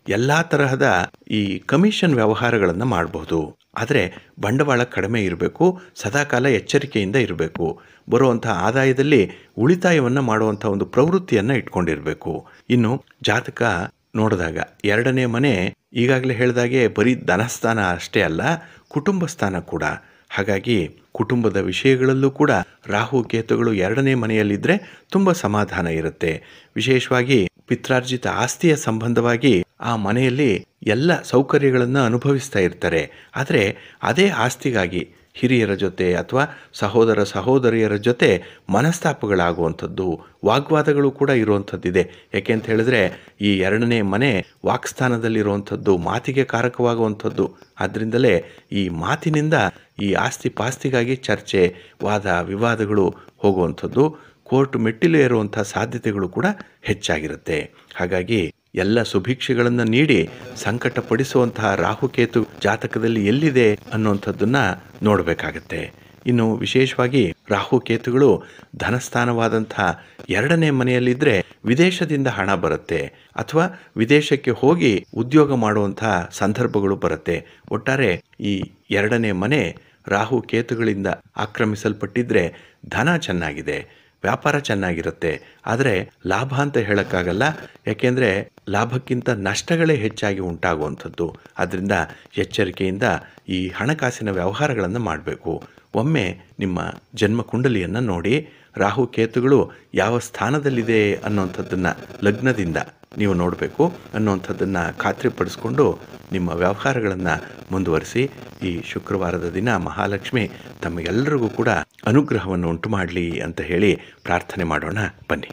ಎಲ್ಲ ತರಹದ ಈ ಕಮಿಷನ್ ವ್ಯವಹಾರಗಳನ್ನು ಮಾಡಬಹುದು. ಆದರೆ ಬಂಡವಾಳ ಕಡಿಮೆ ಇರಬೇಕು, ಸದಾಕಾಲ ಎಚ್ಚರಿಕೆಯಿಂದ ಇರಬೇಕು, ಬರುವಂಥ ಆದಾಯದಲ್ಲಿ ಉಳಿತಾಯವನ್ನು ಮಾಡುವಂಥ ಒಂದು ಪ್ರವೃತ್ತಿಯನ್ನು ಇಟ್ಕೊಂಡಿರಬೇಕು. ಇನ್ನು ಜಾತಕ ನೋಡಿದಾಗ ಎರಡನೇ ಮನೆ ಈಗಾಗಲೇ ಹೇಳಿದಾಗೆ ಬರೀ ಧನಸ್ಥಾನ ಅಷ್ಟೇ ಅಲ್ಲ, ಕುಟುಂಬ ಸ್ಥಾನ ಕೂಡ. ಹಾಗಾಗಿ ಕುಟುಂಬದ ವಿಷಯಗಳಲ್ಲೂ ಕೂಡ ರಾಹು ಕೇತುಗಳು ಎರಡನೇ ಮನೆಯಲ್ಲಿದ್ದರೆ ತುಂಬ ಸಮಾಧಾನ ಇರುತ್ತೆ. ವಿಶೇಷವಾಗಿ ಪಿತ್ರಾರ್ಜಿತ ಆಸ್ತಿಯ ಸಂಬಂಧವಾಗಿ ಆ ಮನೆಯಲ್ಲಿ ಎಲ್ಲ ಸೌಕರ್ಯಗಳನ್ನು ಅನುಭವಿಸ್ತಾ ಇರ್ತಾರೆ. ಆದರೆ ಅದೇ ಆಸ್ತಿಗಾಗಿ ಹಿರಿಯರ ಜೊತೆ ಅಥವಾ ಸಹೋದರ ಸಹೋದರಿಯರ ಜೊತೆ ಮನಸ್ತಾಪಗಳಾಗುವಂಥದ್ದು, ವಾಗ್ವಾದಗಳು ಕೂಡ ಇರುವಂಥದ್ದಿದೆ. ಯಾಕೆ ಅಂತ ಹೇಳಿದ್ರೆ ಈ ಎರಡನೇ ಮನೆ ವಾಕ್ಸ್ಥಾನದಲ್ಲಿರುವಂಥದ್ದು ಮಾತಿಗೆ ಕಾರಕವಾಗುವಂಥದ್ದು. ಆದ್ದರಿಂದಲೇ ಈ ಮಾತಿನಿಂದ ಈ ಆಸ್ತಿ ಪಾಸ್ತಿಗಾಗಿ ಚರ್ಚೆ, ವಾದ ವಿವಾದಗಳು ಹೋಗುವಂಥದ್ದು, ಕೋರ್ಟ್ ಮೆಟ್ಟಿಲು ಏರುವಂಥ ಸಾಧ್ಯತೆಗಳು ಕೂಡ ಹೆಚ್ಚಾಗಿರುತ್ತೆ. ಹಾಗಾಗಿ ಎಲ್ಲ ಸುಭಿಕ್ಷೆಗಳನ್ನು ನೀಡಿ ಸಂಕಟಪಡಿಸುವಂತಹ ರಾಹುಕೇತು ಜಾತಕದಲ್ಲಿ ಎಲ್ಲಿದೆ ಅನ್ನುವಂಥದ್ದನ್ನು ನೋಡಬೇಕಾಗತ್ತೆ. ಇನ್ನು ವಿಶೇಷವಾಗಿ ರಾಹುಕೇತುಗಳು ಧನಸ್ಥಾನವಾದಂಥ ಎರಡನೇ ಮನೆಯಲ್ಲಿದ್ದರೆ ವಿದೇಶದಿಂದ ಹಣ ಬರುತ್ತೆ ಅಥವಾ ವಿದೇಶಕ್ಕೆ ಹೋಗಿ ಉದ್ಯೋಗ ಮಾಡುವಂಥ ಸಂದರ್ಭಗಳು ಬರುತ್ತೆ. ಒಟ್ಟಾರೆ ಈ ಎರಡನೇ ಮನೆ ರಾಹುಕೇತುಗಳಿಂದ ಆಕ್ರಮಿಸಲ್ಪಟ್ಟಿದ್ರೆ ಧನ ಚೆನ್ನಾಗಿದೆ, ವ್ಯಾಪಾರ ಚೆನ್ನಾಗಿರುತ್ತೆ. ಆದರೆ ಲಾಭ ಅಂತ ಹೇಳೋಕ್ಕಾಗಲ್ಲ, ಯಾಕೆಂದರೆ ಲಾಭಕ್ಕಿಂತ ನಷ್ಟಗಳೇ ಹೆಚ್ಚಾಗಿ ಉಂಟಾಗುವಂಥದ್ದು. ಆದ್ದರಿಂದ ಎಚ್ಚರಿಕೆಯಿಂದ ಈ ಹಣಕಾಸಿನ ವ್ಯವಹಾರಗಳನ್ನು ಮಾಡಬೇಕು. ಒಮ್ಮೆ ನಿಮ್ಮ ಜನ್ಮ ಕುಂಡಲಿಯನ್ನು ನೋಡಿ ರಾಹು ಕೇತುಗಳು ಯಾವ ಸ್ಥಾನದಲ್ಲಿದೆ ಅನ್ನೋಂಥದ್ದನ್ನು ಲಗ್ನದಿಂದ ನೀವು ನೋಡಬೇಕು ಅನ್ನೋಂಥದ್ದನ್ನು ಖಾತ್ರಿಪಡಿಸ್ಕೊಂಡು ನಿಮ್ಮ ವ್ಯವಹಾರಗಳನ್ನು ಮುಂದುವರಿಸಿ. ಈ ಶುಕ್ರವಾರದ ದಿನ ಮಹಾಲಕ್ಷ್ಮಿ ತಮಗೆಲ್ಲರಿಗೂ ಕೂಡ ಅನುಗ್ರಹವನ್ನು ಉಂಟು ಮಾಡಲಿ ಅಂತ ಹೇಳಿ ಪ್ರಾರ್ಥನೆ ಮಾಡೋಣ. ಬನ್ನಿ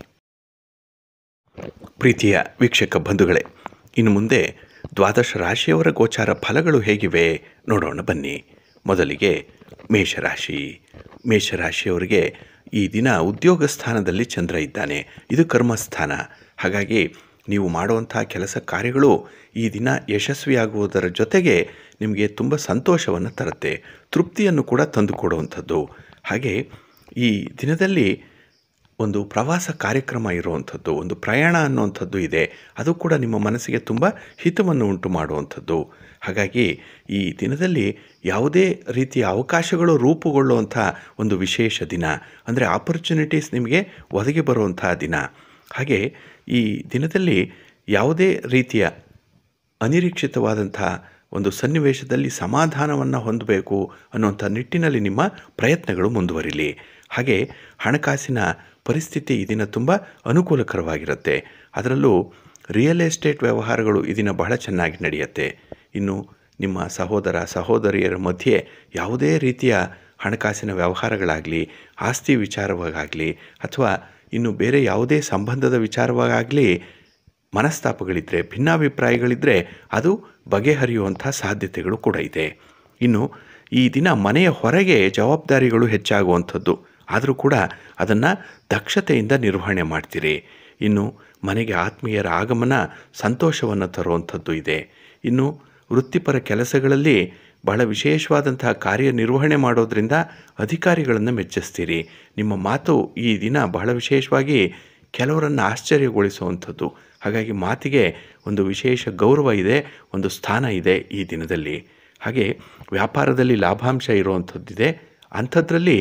ಪ್ರೀತಿಯ ವೀಕ್ಷಕ ಬಂಧುಗಳೇ, ಇನ್ನು ಮುಂದೆ ದ್ವಾದಶ ರಾಶಿಯವರ ಗೋಚಾರ ಫಲಗಳು ಹೇಗಿವೆ ನೋಡೋಣ ಬನ್ನಿ. ಮೊದಲಿಗೆ ಮೇಷರಾಶಿ. ಮೇಷರಾಶಿಯವರಿಗೆ ಈ ದಿನ ಉದ್ಯೋಗ ಸ್ಥಾನದಲ್ಲಿ ಚಂದ್ರ ಇದ್ದಾನೆ. ಇದು ಕರ್ಮಸ್ಥಾನ. ಹಾಗಾಗಿ ನೀವು ಮಾಡುವಂಥ ಕೆಲಸ ಕಾರ್ಯಗಳು ಈ ದಿನ ಯಶಸ್ವಿಯಾಗುವುದರ ಜೊತೆಗೆ ನಿಮಗೆ ತುಂಬ ಸಂತೋಷವನ್ನು ತರುತ್ತೆ, ತೃಪ್ತಿಯನ್ನು ಕೂಡ ತಂದುಕೊಡುವಂಥದ್ದು. ಹಾಗೆ ಈ ದಿನದಲ್ಲಿ ಒಂದು ಪ್ರವಾಸ ಕಾರ್ಯಕ್ರಮ ಇರುವಂಥದ್ದು, ಒಂದು ಪ್ರಯಾಣ ಅನ್ನುವಂಥದ್ದು ಇದೆ. ಅದು ಕೂಡ ನಿಮ್ಮ ಮನಸ್ಸಿಗೆ ತುಂಬ ಹಿತವನ್ನು ಉಂಟು ಮಾಡುವಂಥದ್ದು. ಹಾಗಾಗಿ ಈ ದಿನದಲ್ಲಿ ಯಾವುದೇ ರೀತಿಯ ಅವಕಾಶಗಳು ರೂಪುಗೊಳ್ಳುವಂಥ ಒಂದು ವಿಶೇಷ ದಿನ, ಅಂದರೆ ಆಪರ್ಚುನಿಟೀಸ್ ನಿಮಗೆ ಒದಗಿ ಬರುವಂಥ ದಿನ. ಹಾಗೆ ಈ ದಿನದಲ್ಲಿ ಯಾವುದೇ ರೀತಿಯ ಅನಿರೀಕ್ಷಿತವಾದಂಥ ಒಂದು ಸನ್ನಿವೇಶದಲ್ಲಿ ಸಮಾಧಾನವನ್ನು ಹೊಂದಬೇಕು ಅನ್ನುವಂಥ ನಿಟ್ಟಿನಲ್ಲಿ ನಿಮ್ಮ ಪ್ರಯತ್ನಗಳು ಮುಂದುವರಿಲಿ. ಹಾಗೆ ಹಣಕಾಸಿನ ಪರಿಸ್ಥಿತಿ ಈ ದಿನ ತುಂಬ ಅನುಕೂಲಕರವಾಗಿರುತ್ತೆ. ಅದರಲ್ಲೂ ರಿಯಲ್ ಎಸ್ಟೇಟ್ ವ್ಯವಹಾರಗಳು ಈ ದಿನ ಬಹಳ ಚೆನ್ನಾಗಿ ನಡೆಯುತ್ತೆ. ಇನ್ನು ನಿಮ್ಮ ಸಹೋದರ ಸಹೋದರಿಯರ ಮಧ್ಯೆ ಯಾವುದೇ ರೀತಿಯ ಹಣಕಾಸಿನ ವ್ಯವಹಾರಗಳಾಗಲಿ, ಆಸ್ತಿ ವಿಚಾರವಾಗಲಿ ಅಥವಾ ಇನ್ನು ಬೇರೆ ಯಾವುದೇ ಸಂಬಂಧದ ವಿಚಾರವಾಗಲಿ ಮನಸ್ತಾಪಗಳಿದ್ದರೆ, ಭಿನ್ನಾಭಿಪ್ರಾಯಗಳಿದ್ದರೆ ಅದು ಬಗೆಹರಿಯುವಂಥ ಸಾಧ್ಯತೆಗಳು ಕೂಡ ಇದೆ. ಇನ್ನು ಈ ದಿನ ಮನೆಯ ಹೊರಗೆ ಜವಾಬ್ದಾರಿಗಳು ಹೆಚ್ಚಾಗುವಂಥದ್ದು, ಆದರೂ ಕೂಡ ಅದನ್ನು ದಕ್ಷತೆಯಿಂದ ನಿರ್ವಹಣೆ ಮಾಡ್ತೀರಿ. ಇನ್ನು ಮನೆಗೆ ಆತ್ಮೀಯರ ಆಗಮನ ಸಂತೋಷವನ್ನು ತರುವಂಥದ್ದು ಇದೆ. ಇನ್ನು ವೃತ್ತಿಪರ ಕೆಲಸಗಳಲ್ಲಿ ಬಹಳ ವಿಶೇಷವಾದಂತಹ ಕಾರ್ಯನಿರ್ವಹಣೆ ಮಾಡೋದರಿಂದ ಅಧಿಕಾರಿಗಳನ್ನು ಮೆಚ್ಚಿಸ್ತೀರಿ. ನಿಮ್ಮ ಮಾತು ಈ ದಿನ ಬಹಳ ವಿಶೇಷವಾಗಿ ಕೆಲವರನ್ನು ಆಶ್ಚರ್ಯಗೊಳಿಸುವಂಥದ್ದು. ಹಾಗಾಗಿ ಮಾತಿಗೆ ಒಂದು ವಿಶೇಷ ಗೌರವ ಇದೆ, ಒಂದು ಸ್ಥಾನ ಇದೆ ಈ ದಿನದಲ್ಲಿ. ಹಾಗೆ ವ್ಯಾಪಾರದಲ್ಲಿ ಲಾಭಾಂಶ ಇರುವಂಥದ್ದಿದೆ. ಅಂಥದ್ರಲ್ಲಿ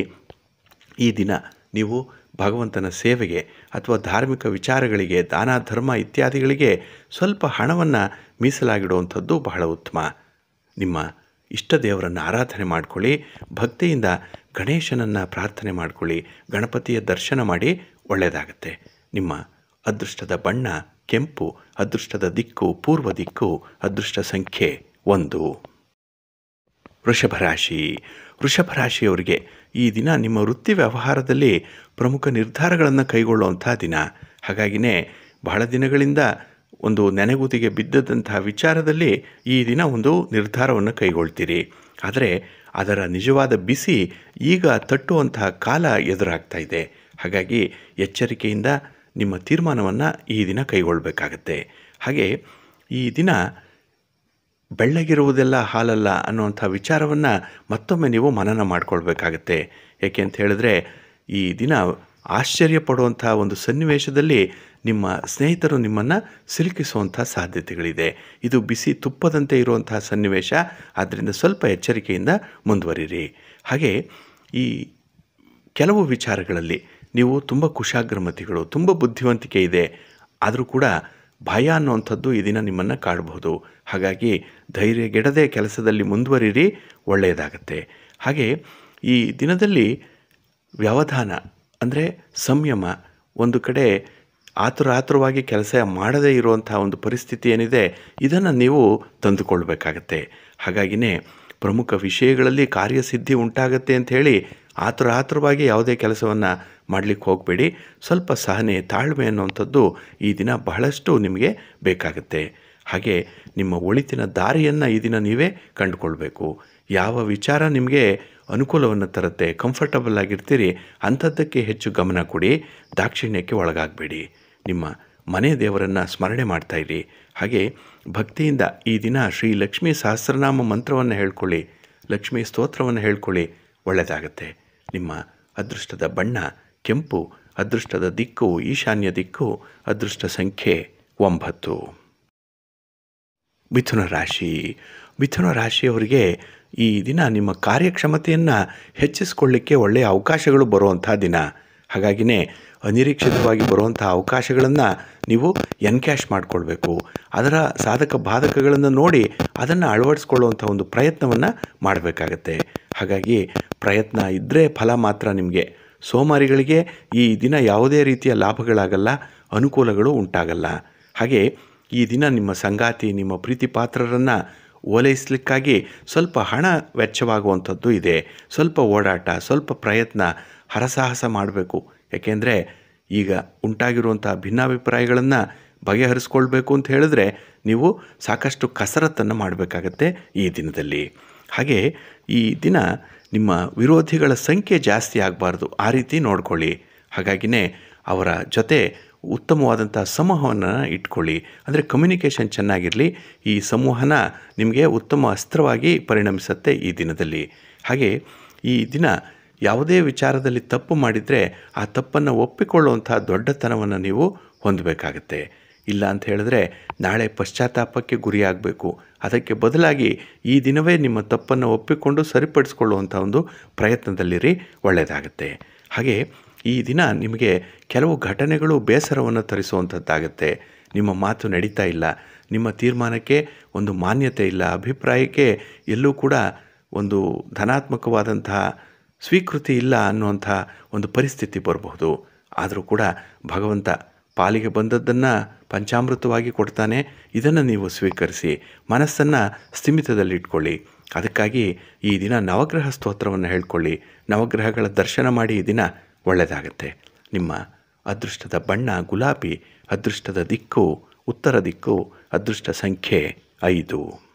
ಈ ದಿನ ನೀವು ಭಗವಂತನ ಸೇವೆಗೆ ಅಥವಾ ಧಾರ್ಮಿಕ ವಿಚಾರಗಳಿಗೆ, ದಾನ ಧರ್ಮ ಇತ್ಯಾದಿಗಳಿಗೆ ಸ್ವಲ್ಪ ಹಣವನ್ನು ಮೀಸಲಾಗಿಡುವಂಥದ್ದು ಬಹಳ ಉತ್ತಮ. ನಿಮ್ಮ ಇಷ್ಟ ದೇವರನ್ನು ಆರಾಧನೆ ಮಾಡಿಕೊಳ್ಳಿ, ಭಕ್ತಿಯಿಂದ ಗಣೇಶನನ್ನು ಪ್ರಾರ್ಥನೆ ಮಾಡಿಕೊಳ್ಳಿ, ಗಣಪತಿಯ ದರ್ಶನ ಮಾಡಿ, ಒಳ್ಳೆಯದಾಗತ್ತೆ. ನಿಮ್ಮ ಅದೃಷ್ಟದ ಬಣ್ಣ ಕೆಂಪು, ಅದೃಷ್ಟದ ದಿಕ್ಕು ಪೂರ್ವ ದಿಕ್ಕು, ಅದೃಷ್ಟ ಸಂಖ್ಯೆ ಒಂದು. ವೃಷಭ ರಾಶಿ. ವೃಷಭ ರಾಶಿಯವರಿಗೆ ಈ ದಿನ ನಿಮ್ಮ ವೃತ್ತಿ ವ್ಯವಹಾರದಲ್ಲಿ ಪ್ರಮುಖ ನಿರ್ಧಾರಗಳನ್ನು ಕೈಗೊಳ್ಳುವಂಥ ದಿನ. ಹಾಗಾಗಿನೇ ಬಹಳ ದಿನಗಳಿಂದ ಒಂದು ನೆನೆಗುದಿಗೆ ಬಿದ್ದದಂತಹ ವಿಚಾರದಲ್ಲಿ ಈ ದಿನ ಒಂದು ನಿರ್ಧಾರವನ್ನು ಕೈಗೊಳ್ತೀರಿ. ಆದರೆ ಅದರ ನಿಜವಾದ ಬಿಸಿ ಈಗ ತಟ್ಟುವಂತಹ ಕಾಲ ಎದುರಾಗ್ತಾ ಇದೆ. ಹಾಗಾಗಿ ಎಚ್ಚರಿಕೆಯಿಂದ ನಿಮ್ಮ ತೀರ್ಮಾನವನ್ನು ಈ ದಿನ ಕೈಗೊಳ್ಳಬೇಕಾಗತ್ತೆ. ಹಾಗೆ ಈ ದಿನ ಬೆಳ್ಳಗಿರುವುದೆಲ್ಲ ಹಾಲಲ್ಲ ಅನ್ನುವಂಥ ವಿಚಾರವನ್ನು ಮತ್ತೊಮ್ಮೆ ನೀವು ಮನನ ಮಾಡಿಕೊಳ್ಬೇಕಾಗತ್ತೆ. ಏಕೆ ಅಂತ ಹೇಳಿದ್ರೆ ಈ ದಿನ ಆಶ್ಚರ್ಯ ಪಡುವಂಥ ಒಂದು ಸನ್ನಿವೇಶದಲ್ಲಿ ನಿಮ್ಮ ಸ್ನೇಹಿತರು ನಿಮ್ಮನ್ನು ಸಿಲುಕಿಸುವಂಥ ಸಾಧ್ಯತೆಗಳಿದೆ. ಇದು ಬಿಸಿ ತುಪ್ಪದಂತೆ ಇರುವಂತಹ ಸನ್ನಿವೇಶ. ಆದ್ದರಿಂದ ಸ್ವಲ್ಪ ಎಚ್ಚರಿಕೆಯಿಂದ ಮುಂದುವರಿರಿ. ಹಾಗೆ ಈ ಕೆಲವು ವಿಚಾರಗಳಲ್ಲಿ ನೀವು ತುಂಬ ಕುಶಾಗ್ರಮತಿಗಳು, ತುಂಬ ಬುದ್ಧಿವಂತಿಕೆ ಇದೆ, ಆದರೂ ಕೂಡ ಭಯ ಅನ್ನುವಂಥದ್ದು ಈ ದಿನ ನಿಮ್ಮನ್ನು ಕಾಡಬಹುದು. ಹಾಗಾಗಿ ಧೈರ್ಯಗೆಡದೆ ಕೆಲಸದಲ್ಲಿ ಮುಂದುವರಿರಿ, ಒಳ್ಳೆಯದಾಗತ್ತೆ. ಹಾಗೆ ಈ ದಿನದಲ್ಲಿ ವ್ಯವಧಾನ ಅಂದರೆ ಸಂಯಮ, ಒಂದು ಕಡೆ ಆತುರ ಆತುರವಾಗಿ ಕೆಲಸ ಮಾಡದೇ ಇರುವಂಥ ಒಂದು ಪರಿಸ್ಥಿತಿ ಏನಿದೆ ಇದನ್ನು ನೀವು ತಂದುಕೊಳ್ಬೇಕಾಗತ್ತೆ. ಹಾಗಾಗಿನೇ ಪ್ರಮುಖ ವಿಷಯಗಳಲ್ಲಿ ಕಾರ್ಯಸಿದ್ಧಿ ಉಂಟಾಗತ್ತೆ ಅಂಥೇಳಿ ಆತುರ ಆತುರವಾಗಿ ಯಾವುದೇ ಕೆಲಸವನ್ನು ಮಾಡಲಿಕ್ಕೆ ಹೋಗಬೇಡಿ. ಸ್ವಲ್ಪ ಸಹನೆ, ತಾಳ್ಮೆ ಅನ್ನುವಂಥದ್ದು ಈ ದಿನ ಬಹಳಷ್ಟು ನಿಮಗೆ ಬೇಕಾಗುತ್ತೆ. ಹಾಗೆ ನಿಮ್ಮ ಒಳಿತಿನ ದಾರಿಯನ್ನು ಈ ದಿನ ನೀವೇ ಕಂಡುಕೊಳ್ಬೇಕು. ಯಾವ ವಿಚಾರ ನಿಮಗೆ ಅನುಕೂಲವನ್ನು ತರುತ್ತೆ, ಕಂಫರ್ಟಬಲ್ ಆಗಿರ್ತೀರಿ, ಅಂಥದ್ದಕ್ಕೆ ಹೆಚ್ಚು ಗಮನ ಕೊಡಿ. ದಾಕ್ಷಿಣ್ಯಕ್ಕೆ ಒಳಗಾಗಬೇಡಿ. ನಿಮ್ಮ ಮನೆ ದೇವರನ್ನು ಸ್ಮರಣೆ ಮಾಡ್ತಾಯಿರಿ. ಹಾಗೆ ಭಕ್ತಿಯಿಂದ ಈ ದಿನ ಶ್ರೀ ಲಕ್ಷ್ಮೀ ಸಹಸ್ರನಾಮ ಮಂತ್ರವನ್ನು ಹೇಳ್ಕೊಳ್ಳಿ, ಲಕ್ಷ್ಮೀ ಸ್ತೋತ್ರವನ್ನು ಹೇಳ್ಕೊಳ್ಳಿ, ಒಳ್ಳೆಯದಾಗತ್ತೆ. ನಿಮ್ಮ ಅದೃಷ್ಟದ ಬಣ್ಣ ಕೆಂಪು, ಅದೃಷ್ಟದ ದಿಕ್ಕು ಈಶಾನ್ಯ ದಿಕ್ಕು, ಅದೃಷ್ಟ ಸಂಖ್ಯೆ ಒಂಬತ್ತು. ಮಿಥುನ ರಾಶಿ. ಮಿಥುನ ರಾಶಿಯವರಿಗೆ ಈ ದಿನ ನಿಮ್ಮ ಕಾರ್ಯಕ್ಷಮತೆಯನ್ನು ಹೆಚ್ಚಿಸ್ಕೊಳ್ಳಿಕ್ಕೆ ಒಳ್ಳೆಯ ಅವಕಾಶಗಳು ಬರುವಂಥ ದಿನ. ಹಾಗಾಗಿನೇ ಅನಿರೀಕ್ಷಿತವಾಗಿ ಬರುವಂಥ ಅವಕಾಶಗಳನ್ನು ನೀವು ಎನ್ಕ್ಯಾಶ್ ಮಾಡಿಕೊಳ್ಬೇಕು. ಅದರ ಸಾಧಕ ಬಾಧಕಗಳನ್ನು ನೋಡಿ ಅದನ್ನು ಅಳವಡಿಸ್ಕೊಳ್ಳುವಂಥ ಒಂದು ಪ್ರಯತ್ನವನ್ನು ಮಾಡಬೇಕಾಗತ್ತೆ. ಹಾಗಾಗಿ ಪ್ರಯತ್ನ ಇದ್ದರೆ ಫಲ ಮಾತ್ರ ನಿಮಗೆ. ಸೋಮಾರಿಗಳಿಗೆ ಈ ದಿನ ಯಾವುದೇ ರೀತಿಯ ಲಾಭಗಳಾಗಲ್ಲ, ಅನುಕೂಲಗಳು ಉಂಟಾಗಲ್ಲ. ಹಾಗೆ ಈ ದಿನ ನಿಮ್ಮ ಸಂಗಾತಿ, ನಿಮ್ಮ ಪ್ರೀತಿ ಪಾತ್ರರನ್ನು ಓಲೈಸಲಿಕ್ಕಾಗಿ ಸ್ವಲ್ಪ ಹಣ ವೆಚ್ಚವಾಗುವಂಥದ್ದು ಇದೆ. ಸ್ವಲ್ಪ ಓಡಾಟ, ಸ್ವಲ್ಪ ಪ್ರಯತ್ನ, ಹರಸಾಹಸ ಮಾಡಬೇಕು. ಯಾಕೆಂದರೆ ಈಗ ಉಂಟಾಗಿರುವಂಥ ಭಿನ್ನಾಭಿಪ್ರಾಯಗಳನ್ನು ಬಗೆಹರಿಸ್ಕೊಳ್ಬೇಕು ಅಂತ ಹೇಳಿದ್ರೆ ನೀವು ಸಾಕಷ್ಟು ಕಸರತ್ತನ್ನು ಮಾಡಬೇಕಾಗತ್ತೆ ಈ ದಿನದಲ್ಲಿ. ಹಾಗೆ ಈ ದಿನ ನಿಮ್ಮ ವಿರೋಧಿಗಳ ಸಂಖ್ಯೆ ಜಾಸ್ತಿ ಆಗಬಾರ್ದು, ಆ ರೀತಿ ನೋಡ್ಕೊಳ್ಳಿ. ಹಾಗಾಗಿನೇ ಅವರ ಜೊತೆ ಉತ್ತಮವಾದಂಥ ಸಂವಹನ ಇಟ್ಕೊಳ್ಳಿ. ಅಂದರೆ ಕಮ್ಯುನಿಕೇಷನ್ ಚೆನ್ನಾಗಿರಲಿ. ಈ ಸಂವಹನ ನಿಮಗೆ ಉತ್ತಮ ಅಸ್ತ್ರವಾಗಿ ಪರಿಣಮಿಸುತ್ತೆ ಈ ದಿನದಲ್ಲಿ. ಹಾಗೆ ಈ ದಿನ ಯಾವುದೇ ವಿಚಾರದಲ್ಲಿ ತಪ್ಪು ಮಾಡಿದರೆ ಆ ತಪ್ಪನ್ನು ಒಪ್ಪಿಕೊಳ್ಳುವಂಥ ದೊಡ್ಡತನವನ್ನು ನೀವು ಹೊಂದಬೇಕಾಗತ್ತೆ. ಇಲ್ಲ ಅಂತ ಹೇಳಿದ್ರೆ ನಾಳೆ ಪಶ್ಚಾತ್ತಾಪಕ್ಕೆ ಗುರಿಯಾಗಬೇಕು. ಅದಕ್ಕೆ ಬದಲಾಗಿ ಈ ದಿನವೇ ನಿಮ್ಮ ತಪ್ಪನ್ನು ಒಪ್ಪಿಕೊಂಡು ಸರಿಪಡಿಸ್ಕೊಳ್ಳುವಂಥ ಒಂದು ಪ್ರಯತ್ನದಲ್ಲಿರಿ, ಒಳ್ಳೆಯದಾಗತ್ತೆ. ಹಾಗೆ ಈ ದಿನ ನಿಮಗೆ ಕೆಲವು ಘಟನೆಗಳು ಬೇಸರವನ್ನು ತರಿಸುವಂಥದ್ದಾಗತ್ತೆ. ನಿಮ್ಮ ಮಾತು ನಡೀತಾ ಇಲ್ಲ, ನಿಮ್ಮ ತೀರ್ಮಾನಕ್ಕೆ ಒಂದು ಮಾನ್ಯತೆ ಇಲ್ಲ, ಅಭಿಪ್ರಾಯಕ್ಕೆ ಎಲ್ಲೂ ಕೂಡ ಒಂದು ಧನಾತ್ಮಕವಾದಂತಹ ಸ್ವೀಕೃತಿ ಇಲ್ಲ ಅನ್ನುವಂಥ ಒಂದು ಪರಿಸ್ಥಿತಿ ಬರಬಹುದು. ಆದರೂ ಕೂಡ ಭಗವಂತ ಪಾಲಿಗೆ ಬಂದದ್ದನ್ನು ಪಂಚಾಮೃತವಾಗಿ ಕೊಡ್ತಾನೆ. ಇದನ್ನು ನೀವು ಸ್ವೀಕರಿಸಿ ಮನಸ್ಸನ್ನು ಸ್ಥಿಮಿತದಲ್ಲಿಟ್ಕೊಳ್ಳಿ. ಅದಕ್ಕಾಗಿ ಈ ದಿನ ನವಗ್ರಹ ಸ್ತೋತ್ರವನ್ನು ಹೇಳ್ಕೊಳ್ಳಿ, ನವಗ್ರಹಗಳ ದರ್ಶನ ಮಾಡಿ ಈ ದಿನ ಒಳ್ಳೆಯದಾಗತ್ತೆ. ನಿಮ್ಮ ಅದೃಷ್ಟದ ಬಣ್ಣ ಗುಲಾಬಿ, ಅದೃಷ್ಟದ ದಿಕ್ಕು ಉತ್ತರ ದಿಕ್ಕು, ಅದೃಷ್ಟ ಸಂಖ್ಯೆ ಐದು.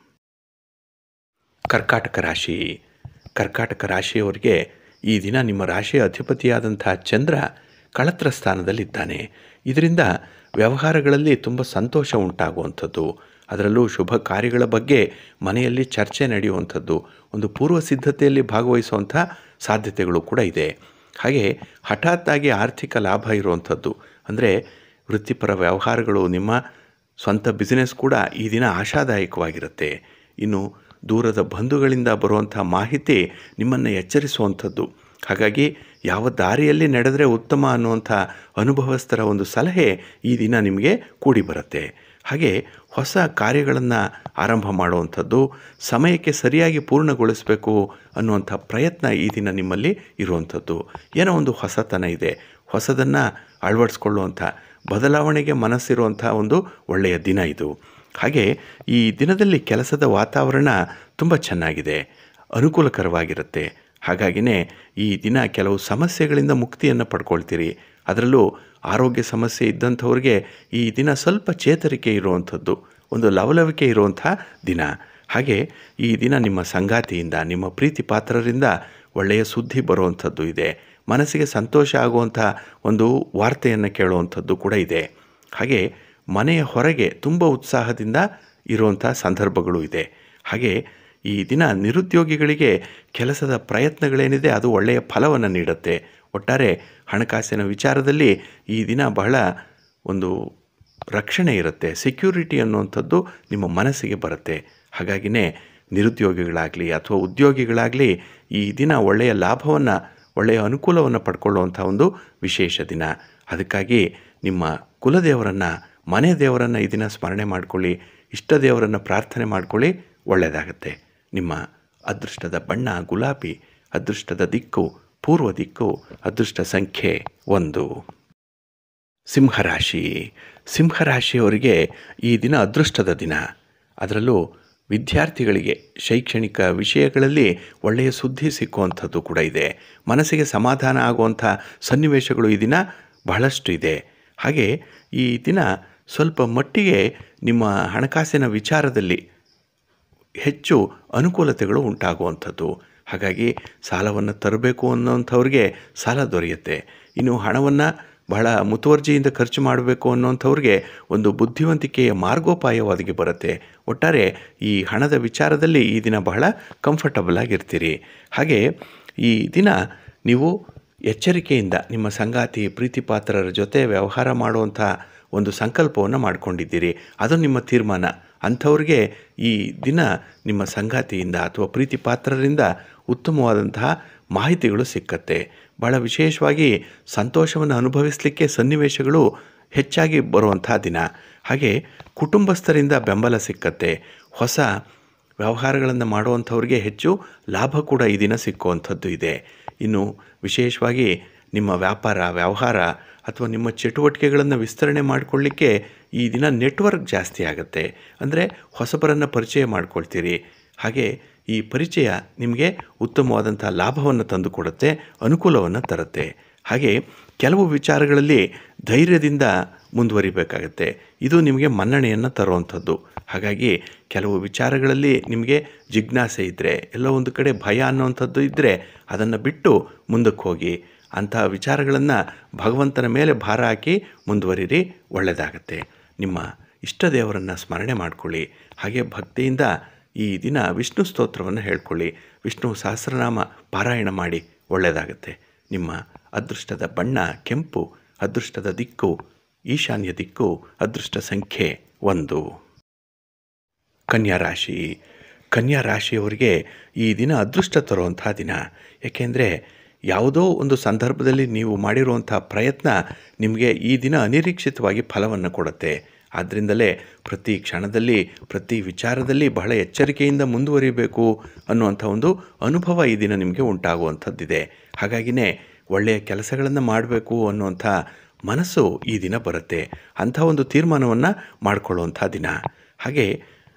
ಕರ್ಕಾಟಕ ರಾಶಿ. ಕರ್ಕಾಟಕ ರಾಶಿಯವರಿಗೆ ಈ ದಿನ ನಿಮ್ಮ ರಾಶಿಯ ಅಧಿಪತಿಯಾದಂಥ ಚಂದ್ರ ಕಳತ್ರ ಸ್ಥಾನದಲ್ಲಿದ್ದಾನೆ. ಇದರಿಂದ ವ್ಯವಹಾರಗಳಲ್ಲಿ ತುಂಬ ಸಂತೋಷ ಉಂಟಾಗುವಂಥದ್ದು, ಅದರಲ್ಲೂ ಶುಭ ಕಾರ್ಯಗಳ ಬಗ್ಗೆ ಮನೆಯಲ್ಲಿ ಚರ್ಚೆ ನಡೆಯುವಂಥದ್ದು, ಒಂದು ಪೂರ್ವ ಸಿದ್ಧತೆಯಲ್ಲಿ ಭಾಗವಹಿಸುವಂಥ ಸಾಧ್ಯತೆಗಳು ಕೂಡ ಇದೆ. ಹಾಗೆ ಹಠಾತ್ತಾಗಿ ಆರ್ಥಿಕ ಲಾಭ ಇರುವಂಥದ್ದು, ಅಂದರೆ ವೃತ್ತಿಪರ ವ್ಯವಹಾರಗಳು, ನಿಮ್ಮ ಸ್ವಂತ ಬಿಸ್ನೆಸ್ ಕೂಡ ಈ ದಿನ ಆಶಾದಾಯಕವಾಗಿರುತ್ತೆ. ಇನ್ನು ದೂರದ ಬಂಧುಗಳಿಂದ ಬರುವಂಥ ಮಾಹಿತಿ ನಿಮ್ಮನ್ನು ಎಚ್ಚರಿಸುವಂಥದ್ದು. ಹಾಗಾಗಿ ಯಾವ ದಾರಿಯಲ್ಲಿ ನಡೆದರೆ ಉತ್ತಮ ಅನ್ನುವಂಥ ಅನುಭವಸ್ಥರ ಒಂದು ಸಲಹೆ ಈ ದಿನ ನಿಮಗೆ ಕೂಡಿ ಬರುತ್ತೆ. ಹಾಗೆ ಹೊಸ ಕಾರ್ಯಗಳನ್ನು ಆರಂಭ ಮಾಡುವಂಥದ್ದು, ಸಮಯಕ್ಕೆ ಸರಿಯಾಗಿ ಪೂರ್ಣಗೊಳಿಸಬೇಕು ಅನ್ನುವಂಥ ಪ್ರಯತ್ನ ಈ ದಿನ ನಿಮ್ಮಲ್ಲಿ ಇರುವಂಥದ್ದು. ಏನೋ ಒಂದು ಹೊಸತನ ಇದೆ, ಹೊಸದನ್ನು ಅಳವಡಿಸ್ಕೊಳ್ಳುವಂಥ, ಬದಲಾವಣೆಗೆ ಮನಸ್ಸಿರುವಂಥ ಒಂದು ಒಳ್ಳೆಯ ದಿನ ಇದು. ಹಾಗೆ ಈ ದಿನದಲ್ಲಿ ಕೆಲಸದ ವಾತಾವರಣ ತುಂಬ ಚೆನ್ನಾಗಿದೆ, ಅನುಕೂಲಕರವಾಗಿರುತ್ತೆ. ಹಾಗಾಗಿನೇ ಈ ದಿನ ಕೆಲವು ಸಮಸ್ಯೆಗಳಿಂದ ಮುಕ್ತಿಯನ್ನು ಪಡ್ಕೊಳ್ತೀರಿ. ಅದರಲ್ಲೂ ಆರೋಗ್ಯ ಸಮಸ್ಯೆ ಇದ್ದಂಥವ್ರಿಗೆ ಈ ದಿನ ಸ್ವಲ್ಪ ಚೇತರಿಕೆ ಇರುವಂಥದ್ದು, ಒಂದು ಲವಲವಿಕೆ ಇರುವಂಥ ದಿನ. ಹಾಗೆ ಈ ದಿನ ನಿಮ್ಮ ಸಂಗಾತಿಯಿಂದ, ನಿಮ್ಮ ಪ್ರೀತಿ ಪಾತ್ರರಿಂದ ಒಳ್ಳೆಯ ಸುದ್ದಿ ಬರುವಂಥದ್ದು ಇದೆ. ಮನಸ್ಸಿಗೆ ಸಂತೋಷ ಆಗುವಂಥ ಒಂದು ವಾರ್ತೆಯನ್ನು ಕೇಳುವಂಥದ್ದು ಕೂಡ ಇದೆ. ಹಾಗೆ ಮನೆಯ ಹೊರಗೆ ತುಂಬ ಉತ್ಸಾಹದಿಂದ ಇರುವಂಥ ಸಂದರ್ಭಗಳು ಇದೆ. ಹಾಗೆ ಈ ದಿನ ನಿರುದ್ಯೋಗಿಗಳಿಗೆ ಕೆಲಸದ ಪ್ರಯತ್ನಗಳೇನಿದೆ ಅದು ಒಳ್ಳೆಯ ಫಲವನ್ನು ನೀಡುತ್ತೆ. ಒಟ್ಟಾರೆ ಹಣಕಾಸಿನ ವಿಚಾರದಲ್ಲಿ ಈ ದಿನ ಬಹಳ ಒಂದು ರಕ್ಷಣೆ ಇರುತ್ತೆ, ಸೆಕ್ಯೂರಿಟಿ ಅನ್ನುವಂಥದ್ದು ನಿಮ್ಮ ಮನಸ್ಸಿಗೆ ಬರುತ್ತೆ. ಹಾಗಾಗಿನೇ ನಿರುದ್ಯೋಗಿಗಳಾಗಲಿ ಅಥವಾ ಉದ್ಯೋಗಿಗಳಾಗಲಿ ಈ ದಿನ ಒಳ್ಳೆಯ ಲಾಭವನ್ನು, ಒಳ್ಳೆಯ ಅನುಕೂಲವನ್ನು ಪಡ್ಕೊಳ್ಳುವಂಥ ಒಂದು ವಿಶೇಷ ದಿನ. ಅದಕ್ಕಾಗಿ ನಿಮ್ಮ ಕುಲದೇವರನ್ನು, ಮನೆ ದೇವರನ್ನು ಈ ದಿನ ಸ್ಮರಣೆ ಮಾಡಿಕೊಳ್ಳಿ, ಇಷ್ಟ ದೇವರನ್ನು ಪ್ರಾರ್ಥನೆ ಮಾಡಿಕೊಳ್ಳಿ, ಒಳ್ಳೆಯದಾಗತ್ತೆ. ನಿಮ್ಮ ಅದೃಷ್ಟದ ಬಣ್ಣ ಗುಲಾಬಿ, ಅದೃಷ್ಟದ ದಿಕ್ಕು ಪೂರ್ವ ದಿಕ್ಕು, ಅದೃಷ್ಟ ಸಂಖ್ಯೆ ಒಂದು. ಸಿಂಹರಾಶಿ. ಸಿಂಹರಾಶಿಯವರಿಗೆ ಈ ದಿನ ಅದೃಷ್ಟದ ದಿನ. ಅದರಲ್ಲೂ ವಿದ್ಯಾರ್ಥಿಗಳಿಗೆ ಶೈಕ್ಷಣಿಕ ವಿಷಯಗಳಲ್ಲಿ ಒಳ್ಳೆಯ ಸುದ್ದಿ ಸಿಕ್ಕುವಂಥದ್ದು ಕೂಡ ಇದೆ. ಮನಸ್ಸಿಗೆ ಸಮಾಧಾನ ಆಗುವಂಥ ಸನ್ನಿವೇಶಗಳು ಈ ದಿನ ಬಹಳಷ್ಟು ಇದೆ. ಹಾಗೆ ಈ ದಿನ ಸ್ವಲ್ಪ ಮಟ್ಟಿಗೆ ನಿಮ್ಮ ಹಣಕಾಸಿನ ವಿಚಾರದಲ್ಲಿ ಹೆಚ್ಚು ಅನುಕೂಲತೆಗಳು ಉಂಟಾಗುವಂಥದ್ದು. ಹಾಗಾಗಿ ಸಾಲವನ್ನು ತರಬೇಕು ಅನ್ನೋಂಥವ್ರಿಗೆ ಸಾಲ ದೊರೆಯುತ್ತೆ. ಇನ್ನು ಹಣವನ್ನು ಬಹಳ ಮುತುವರ್ಜಿಯಿಂದ ಖರ್ಚು ಮಾಡಬೇಕು ಅನ್ನೋಂಥವ್ರಿಗೆ ಒಂದು ಬುದ್ಧಿವಂತಿಕೆಯ ಮಾರ್ಗೋಪಾಯ ಒದಗಿ ಬರುತ್ತೆ. ಒಟ್ಟಾರೆ ಈ ಹಣದ ವಿಚಾರದಲ್ಲಿ ಈ ದಿನ ಬಹಳ ಕಂಫರ್ಟಬಲ್ ಆಗಿರ್ತೀರಿ. ಹಾಗೆ ಈ ದಿನ ನೀವು ಎಚ್ಚರಿಕೆಯಿಂದ ನಿಮ್ಮ ಸಂಗಾತಿ, ಪ್ರೀತಿ ಪಾತ್ರರ ಜೊತೆ ವ್ಯವಹಾರ ಮಾಡುವಂಥ ಒಂದು ಸಂಕಲ್ಪವನ್ನು ಮಾಡಿಕೊಂಡಿದ್ದೀರಿ. ಅದು ನಿಮ್ಮ ತೀರ್ಮಾನ. ಅಂಥವ್ರಿಗೆ ಈ ದಿನ ನಿಮ್ಮ ಸಂಗಾತಿಯಿಂದ ಅಥವಾ ಪ್ರೀತಿ ಪಾತ್ರರಿಂದ ಉತ್ತಮವಾದಂತಹ ಮಾಹಿತಿಗಳು ಸಿಕ್ಕತ್ತೆ. ಭಾಳ ವಿಶೇಷವಾಗಿ ಸಂತೋಷವನ್ನು ಅನುಭವಿಸಲಿಕ್ಕೆ ಸನ್ನಿವೇಶಗಳು ಹೆಚ್ಚಾಗಿ ಬರುವಂಥ ದಿನ. ಹಾಗೆ ಕುಟುಂಬಸ್ಥರಿಂದ ಬೆಂಬಲ ಸಿಕ್ಕತ್ತೆ. ಹೊಸ ವ್ಯವಹಾರಗಳನ್ನು ಮಾಡುವಂಥವ್ರಿಗೆ ಹೆಚ್ಚು ಲಾಭ ಕೂಡ ಈ ದಿನ ಸಿಕ್ಕುವಂಥದ್ದು ಇದೆ. ಇನ್ನು ವಿಶೇಷವಾಗಿ ನಿಮ್ಮ ವ್ಯಾಪಾರ, ವ್ಯವಹಾರ ಅಥವಾ ನಿಮ್ಮ ಚಟುವಟಿಕೆಗಳನ್ನು ವಿಸ್ತರಣೆ ಮಾಡಿಕೊಳ್ಳಿಕ್ಕೆ ಈ ದಿನ ನೆಟ್ವರ್ಕ್ ಜಾಸ್ತಿ ಆಗುತ್ತೆ. ಅಂದರೆ ಹೊಸಬರನ್ನು ಪರಿಚಯ ಮಾಡ್ಕೊಳ್ತೀರಿ. ಹಾಗೆ ಈ ಪರಿಚಯ ನಿಮಗೆ ಉತ್ತಮವಾದಂಥ ಲಾಭವನ್ನು ತಂದು ಕೊಡುತ್ತೆ, ಅನುಕೂಲವನ್ನು ತರುತ್ತೆ. ಹಾಗೆ ಕೆಲವು ವಿಚಾರಗಳಲ್ಲಿ ಧೈರ್ಯದಿಂದ ಮುಂದುವರಿಬೇಕಾಗತ್ತೆ. ಇದು ನಿಮಗೆ ಮನ್ನಣೆಯನ್ನು ತರುವಂಥದ್ದು. ಹಾಗಾಗಿ ಕೆಲವು ವಿಚಾರಗಳಲ್ಲಿ ನಿಮಗೆ ಜಿಜ್ಞಾಸೆ ಇದ್ದರೆ, ಎಲ್ಲೋ ಒಂದು ಕಡೆ ಭಯ ಅನ್ನುವಂಥದ್ದು ಇದ್ದರೆ ಅದನ್ನು ಬಿಟ್ಟು ಮುಂದಕ್ಕೆ ಹೋಗಿ. ಅಂತಹ ವಿಚಾರಗಳನ್ನು ಭಗವಂತನ ಮೇಲೆ ಭಾರ ಹಾಕಿ ಮುಂದುವರಿರಿ, ಒಳ್ಳೆಯದಾಗತ್ತೆ. ನಿಮ್ಮ ಇಷ್ಟ ದೇವರನ್ನು ಸ್ಮರಣೆ ಮಾಡಿಕೊಳ್ಳಿ. ಹಾಗೆ ಭಕ್ತಿಯಿಂದ ಈ ದಿನ ವಿಷ್ಣು ಸ್ತೋತ್ರವನ್ನು ಹೇಳ್ಕೊಳ್ಳಿ, ವಿಷ್ಣು ಸಹಸ್ರನಾಮ ಪಾರಾಯಣ ಮಾಡಿ, ಒಳ್ಳೆಯದಾಗತ್ತೆ. ನಿಮ್ಮ ಅದೃಷ್ಟದ ಬಣ್ಣ ಕೆಂಪು, ಅದೃಷ್ಟದ ದಿಕ್ಕು ಈಶಾನ್ಯ ದಿಕ್ಕು, ಅದೃಷ್ಟ ಸಂಖ್ಯೆ ಒಂದು. ಕನ್ಯಾ ರಾಶಿ. ಕನ್ಯಾ ರಾಶಿಯವರಿಗೆ ಈ ದಿನ ಅದೃಷ್ಟ ತರುವಂಥ ದಿನ. ಏಕೆಂದರೆ ಯಾವುದೋ ಒಂದು ಸಂದರ್ಭದಲ್ಲಿ ನೀವು ಮಾಡಿರುವಂಥ ಪ್ರಯತ್ನ ನಿಮಗೆ ಈ ದಿನ ಅನಿರೀಕ್ಷಿತವಾಗಿ ಫಲವನ್ನು ಕೊಡುತ್ತೆ. ಆದ್ದರಿಂದಲೇ ಪ್ರತಿ ಕ್ಷಣದಲ್ಲಿ, ಪ್ರತಿ ವಿಚಾರದಲ್ಲಿ ಬಹಳ ಎಚ್ಚರಿಕೆಯಿಂದ ಮುಂದುವರಿಬೇಕು ಅನ್ನುವಂಥ ಒಂದು ಅನುಭವ ಈ ದಿನ ನಿಮಗೆ ಉಂಟಾಗುವಂಥದ್ದಿದೆ. ಹಾಗಾಗಿನೇ ಒಳ್ಳೆಯ ಕೆಲಸಗಳನ್ನು ಮಾಡಬೇಕು ಅನ್ನುವಂಥ ಮನಸ್ಸು ಈ ದಿನ ಬರುತ್ತೆ. ಅಂಥ ಒಂದು ತೀರ್ಮಾನವನ್ನು ಮಾಡಿಕೊಳ್ಳುವಂಥ ದಿನ. ಹಾಗೆ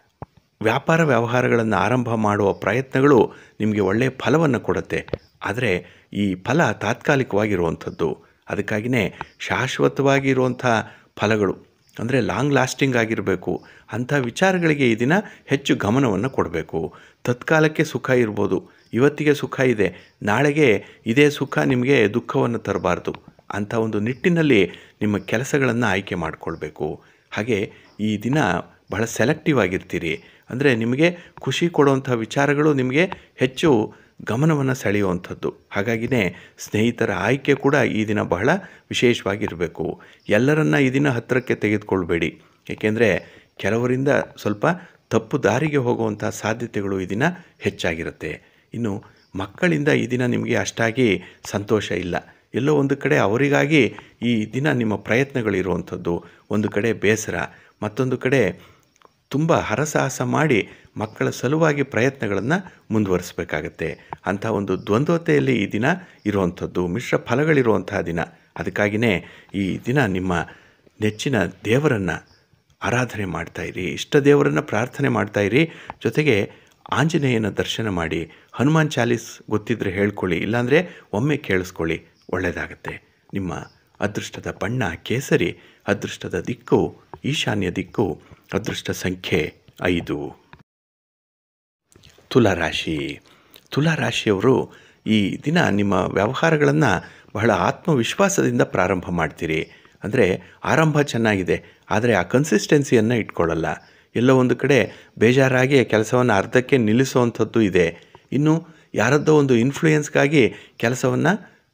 ವ್ಯಾಪಾರ ವ್ಯವಹಾರಗಳನ್ನು ಆರಂಭ ಮಾಡುವ ಪ್ರಯತ್ನಗಳು ನಿಮಗೆ ಒಳ್ಳೆಯ ಫಲವನ್ನು ಕೊಡುತ್ತೆ. ಆದರೆ ಈ ಫಲ ತಾತ್ಕಾಲಿಕವಾಗಿರುವಂಥದ್ದು. ಅದಕ್ಕಾಗಿಯೇ ಶಾಶ್ವತವಾಗಿರುವಂಥ ಫಲಗಳು, ಅಂದರೆ ಲಾಂಗ್ ಲಾಸ್ಟಿಂಗ್ ಆಗಿರಬೇಕು. ಅಂಥ ವಿಚಾರಗಳಿಗೆ ಈ ದಿನ ಹೆಚ್ಚು ಗಮನವನ್ನು ಕೊಡಬೇಕು. ತತ್ಕಾಲಕ್ಕೆ ಸುಖ ಇರ್ಬೋದು, ಇವತ್ತಿಗೆ ಸುಖ ಇದೆ, ನಾಳೆಗೆ ಇದೇ ಸುಖ ನಿಮಗೆ ದುಃಖವನ್ನು ತರಬಾರ್ದು. ಅಂಥ ಒಂದು ನಿಟ್ಟಿನಲ್ಲಿ ನಿಮ್ಮ ಕೆಲಸಗಳನ್ನು ಆಯ್ಕೆ ಮಾಡಿಕೊಳ್ಬೇಕು. ಹಾಗೆ ಈ ದಿನ ಬಹಳ ಸೆಲೆಕ್ಟಿವ್ ಆಗಿರ್ತೀರಿ. ಅಂದರೆ ನಿಮಗೆ ಖುಷಿ ಕೊಡುವಂಥ ವಿಚಾರಗಳು ನಿಮಗೆ ಹೆಚ್ಚು ಗಮನವನ್ನು ಸೆಳೆಯುವಂಥದ್ದು. ಹಾಗಾಗಿನೇ ಸ್ನೇಹಿತರ ಆಯ್ಕೆ ಕೂಡ ಈ ದಿನ ಬಹಳ ವಿಶೇಷವಾಗಿರಬೇಕು. ಎಲ್ಲರನ್ನ ಈ ದಿನ ಹತ್ತಿರಕ್ಕೆ ತೆಗೆದುಕೊಳ್ಬೇಡಿ. ಏಕೆಂದರೆ ಕೆಲವರಿಂದ ಸ್ವಲ್ಪ ತಪ್ಪು ದಾರಿಗೆ ಹೋಗುವಂಥ ಸಾಧ್ಯತೆಗಳು ಈ ದಿನ ಹೆಚ್ಚಾಗಿರುತ್ತೆ. ಇನ್ನು ಮಕ್ಕಳಿಂದ ಈ ದಿನ ನಿಮಗೆ ಅಷ್ಟಾಗಿ ಸಂತೋಷ ಇಲ್ಲ. ಎಲ್ಲೋ ಒಂದು ಕಡೆ ಅವರಿಗಾಗಿ ಈ ದಿನ ನಿಮ್ಮ ಪ್ರಯತ್ನಗಳಿರುವಂಥದ್ದು. ಒಂದು ಕಡೆ ಬೇಸರ, ಮತ್ತೊಂದು ಕಡೆ ತುಂಬ ಹರಸಾಹಸ ಮಾಡಿ ಮಕ್ಕಳ ಸಲುವಾಗಿ ಪ್ರಯತ್ನಗಳನ್ನು ಮುಂದುವರಿಸಬೇಕಾಗತ್ತೆ. ಅಂಥ ಒಂದು ದ್ವಂದ್ವತೆಯಲ್ಲಿ ಈ ದಿನ ಇರುವಂಥದ್ದು, ಮಿಶ್ರ ಫಲಗಳಿರುವಂತಹ ದಿನ. ಅದಕ್ಕಾಗಿಯೇ ಈ ದಿನ ನಿಮ್ಮ ನೆಚ್ಚಿನ ದೇವರನ್ನು ಆರಾಧನೆ ಮಾಡ್ತಾಯಿರಿ, ಇಷ್ಟ ದೇವರನ್ನು ಪ್ರಾರ್ಥನೆ ಮಾಡ್ತಾಯಿರಿ. ಜೊತೆಗೆ ಆಂಜನೇಯನ ದರ್ಶನ ಮಾಡಿ, ಹನುಮಾನ್ ಚಾಲೀಸ್ ಗೊತ್ತಿದ್ದರೆ ಹೇಳ್ಕೊಳ್ಳಿ, ಇಲ್ಲಾಂದರೆ ಒಮ್ಮೆ ಕೇಳಿಸ್ಕೊಳ್ಳಿ, ಒಳ್ಳೆಯದಾಗತ್ತೆ. ನಿಮ್ಮ ಅದೃಷ್ಟದ ಬಣ್ಣ ಕೇಸರಿ, ಅದೃಷ್ಟದ ದಿಕ್ಕು ಈಶಾನ್ಯ ದಿಕ್ಕು, ಅದೃಷ್ಟ ಸಂಖ್ಯೆ ಐದು. ತುಲಾರಾಶಿ. ತುಲಾರಾಶಿಯವರು ಈ ದಿನ ನಿಮ್ಮ ವ್ಯವಹಾರಗಳನ್ನು ಬಹಳ ಆತ್ಮವಿಶ್ವಾಸದಿಂದ ಪ್ರಾರಂಭ ಮಾಡ್ತೀರಿ. ಅಂದರೆ ಆರಂಭ ಚೆನ್ನಾಗಿದೆ, ಆದರೆ ಆ ಕನ್ಸಿಸ್ಟೆನ್ಸಿಯನ್ನು ಇಟ್ಕೊಳ್ಳಲ್ಲ. ಎಲ್ಲೋ ಒಂದು ಕಡೆ ಬೇಜಾರಾಗಿ ಕೆಲಸವನ್ನು ಅರ್ಧಕ್ಕೆ ನಿಲ್ಲಿಸುವಂಥದ್ದು ಇದೆ. ಇನ್ನು ಯಾರದ್ದೋ ಒಂದು ಇನ್ಫ್ಲೂಯೆನ್ಸ್ಗಾಗಿ ಕೆಲಸವನ್ನು